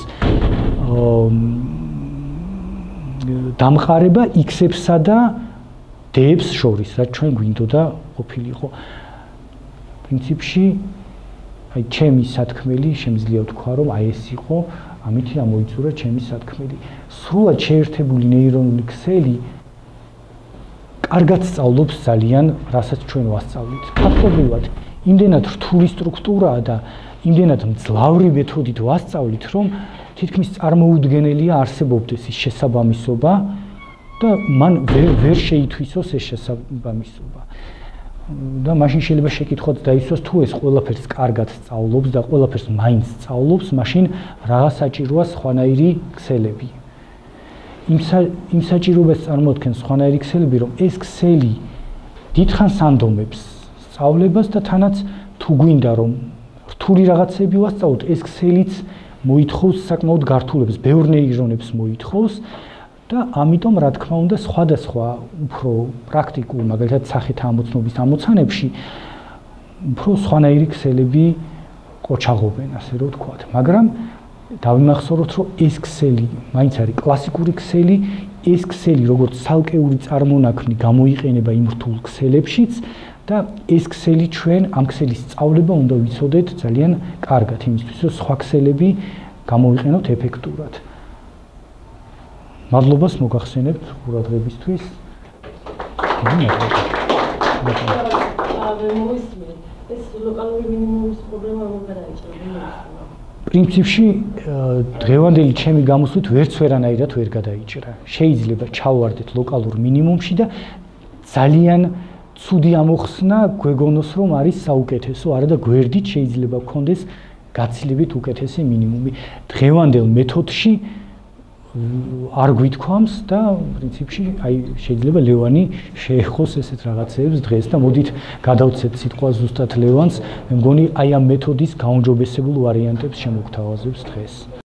დამყარება X-ებსა და D-ებს შორის, რაც ჩვენ გვინდოდა ყოფილიყო. პრინციპში აი ჩემი სათქმელი შემიძლია ვთქვა, რომ აი ეს იყო, ამით ამოიწურა ჩემი სათქმელი. სრულად შეერთებული ნეირონული ქსელი კარგად სწავლობს ძალიან, რასაც ჩვენ ვასწავლით. ფაქტობრივად, იმდენად რთული სტრუქტურაა და იმდენად მძლავრი მეთოდით ვასწავლით, რომ თითქმის წარმოუდგენელია არსებობდეს ის შესაბამისობა და მან ვერ შეითვისოს ეს შესაბამისობა. და მაშინ შეიძლება შეკითხვაც დაისვას, თუ ეს ყველაფერს კარგად სწავლობს და ყველაფერს მაინც სწავლობს, მაშინ რა საჭიროა სხვანაირი ქსელები. იმ საჭიროებას წარმოადგენს სხვანაირი ქსელები, რომ ეს ქსელი დიდხანს ანდომებს სწავლებას და თანაც თუ გვინდა რომ რთული რაღაცები ვასწავლოთ, ეს ქსელიც მოითხოვს საკმაოდ გართულებას, ბევრ ნეირონებს მოითხოვს და ამიტომ რა თქმა უნდა სხვადასხვა უფრო პრაქტიკულ, მაგალითად სახეთა ამოცნობის ამოცანებში უფრო სხვანაირი ქსელები ყოჩაღობენ, ასე რომ ვთქვათ. მაგრამ დავიმახსოვროთ, რომ ეს ქსელი მაინც არის კლასიკური ქსელი, ეს ქსელი როგორც ცალკეული წარმონაქმნი გამოიყენება იმ რთულ ქსელებშიც და ეს ქსელი ჩვენ ამ ქსელის სწავლება უნდა ვიცოდეთ ძალიან კარგად იმისთვის, რომ სხვა ქსელები გამოიყენოთ ეფექტურად. მადლობას მოგახსენებთ ყურადღებისთვის. ეს ლოკალური მინიმუმის პრობლემა როგორ გადაიჭრა? პრინციპში დღევანდელი ჩემი გამოსვლით ვერც ვერანაირად ვერ გადაიჭრა. შეიძლება ჩავარდეთ ლოკალურ მინიმუმში და ძალიან ცუდი ამოხსნა გვეგონოს რომ არის საუკეთესო, არა და გვერდით შეიძლება გქონდეს გაცილებით უკეთესი მინიმუმი. დღევანდელ მეთოდში არ გვითქვამს და პრინციპში აი შეიძლება ლევანი შეეხოს ესეთ რაღაცეებს დღეს და მოდით გადავცეთ სიტყვა ზუსტად ლევანს, მე მგონი აი ამ მეთოდის გაუმჯობესებულ ვარიანტებს შემოგთავაზებს დღეს.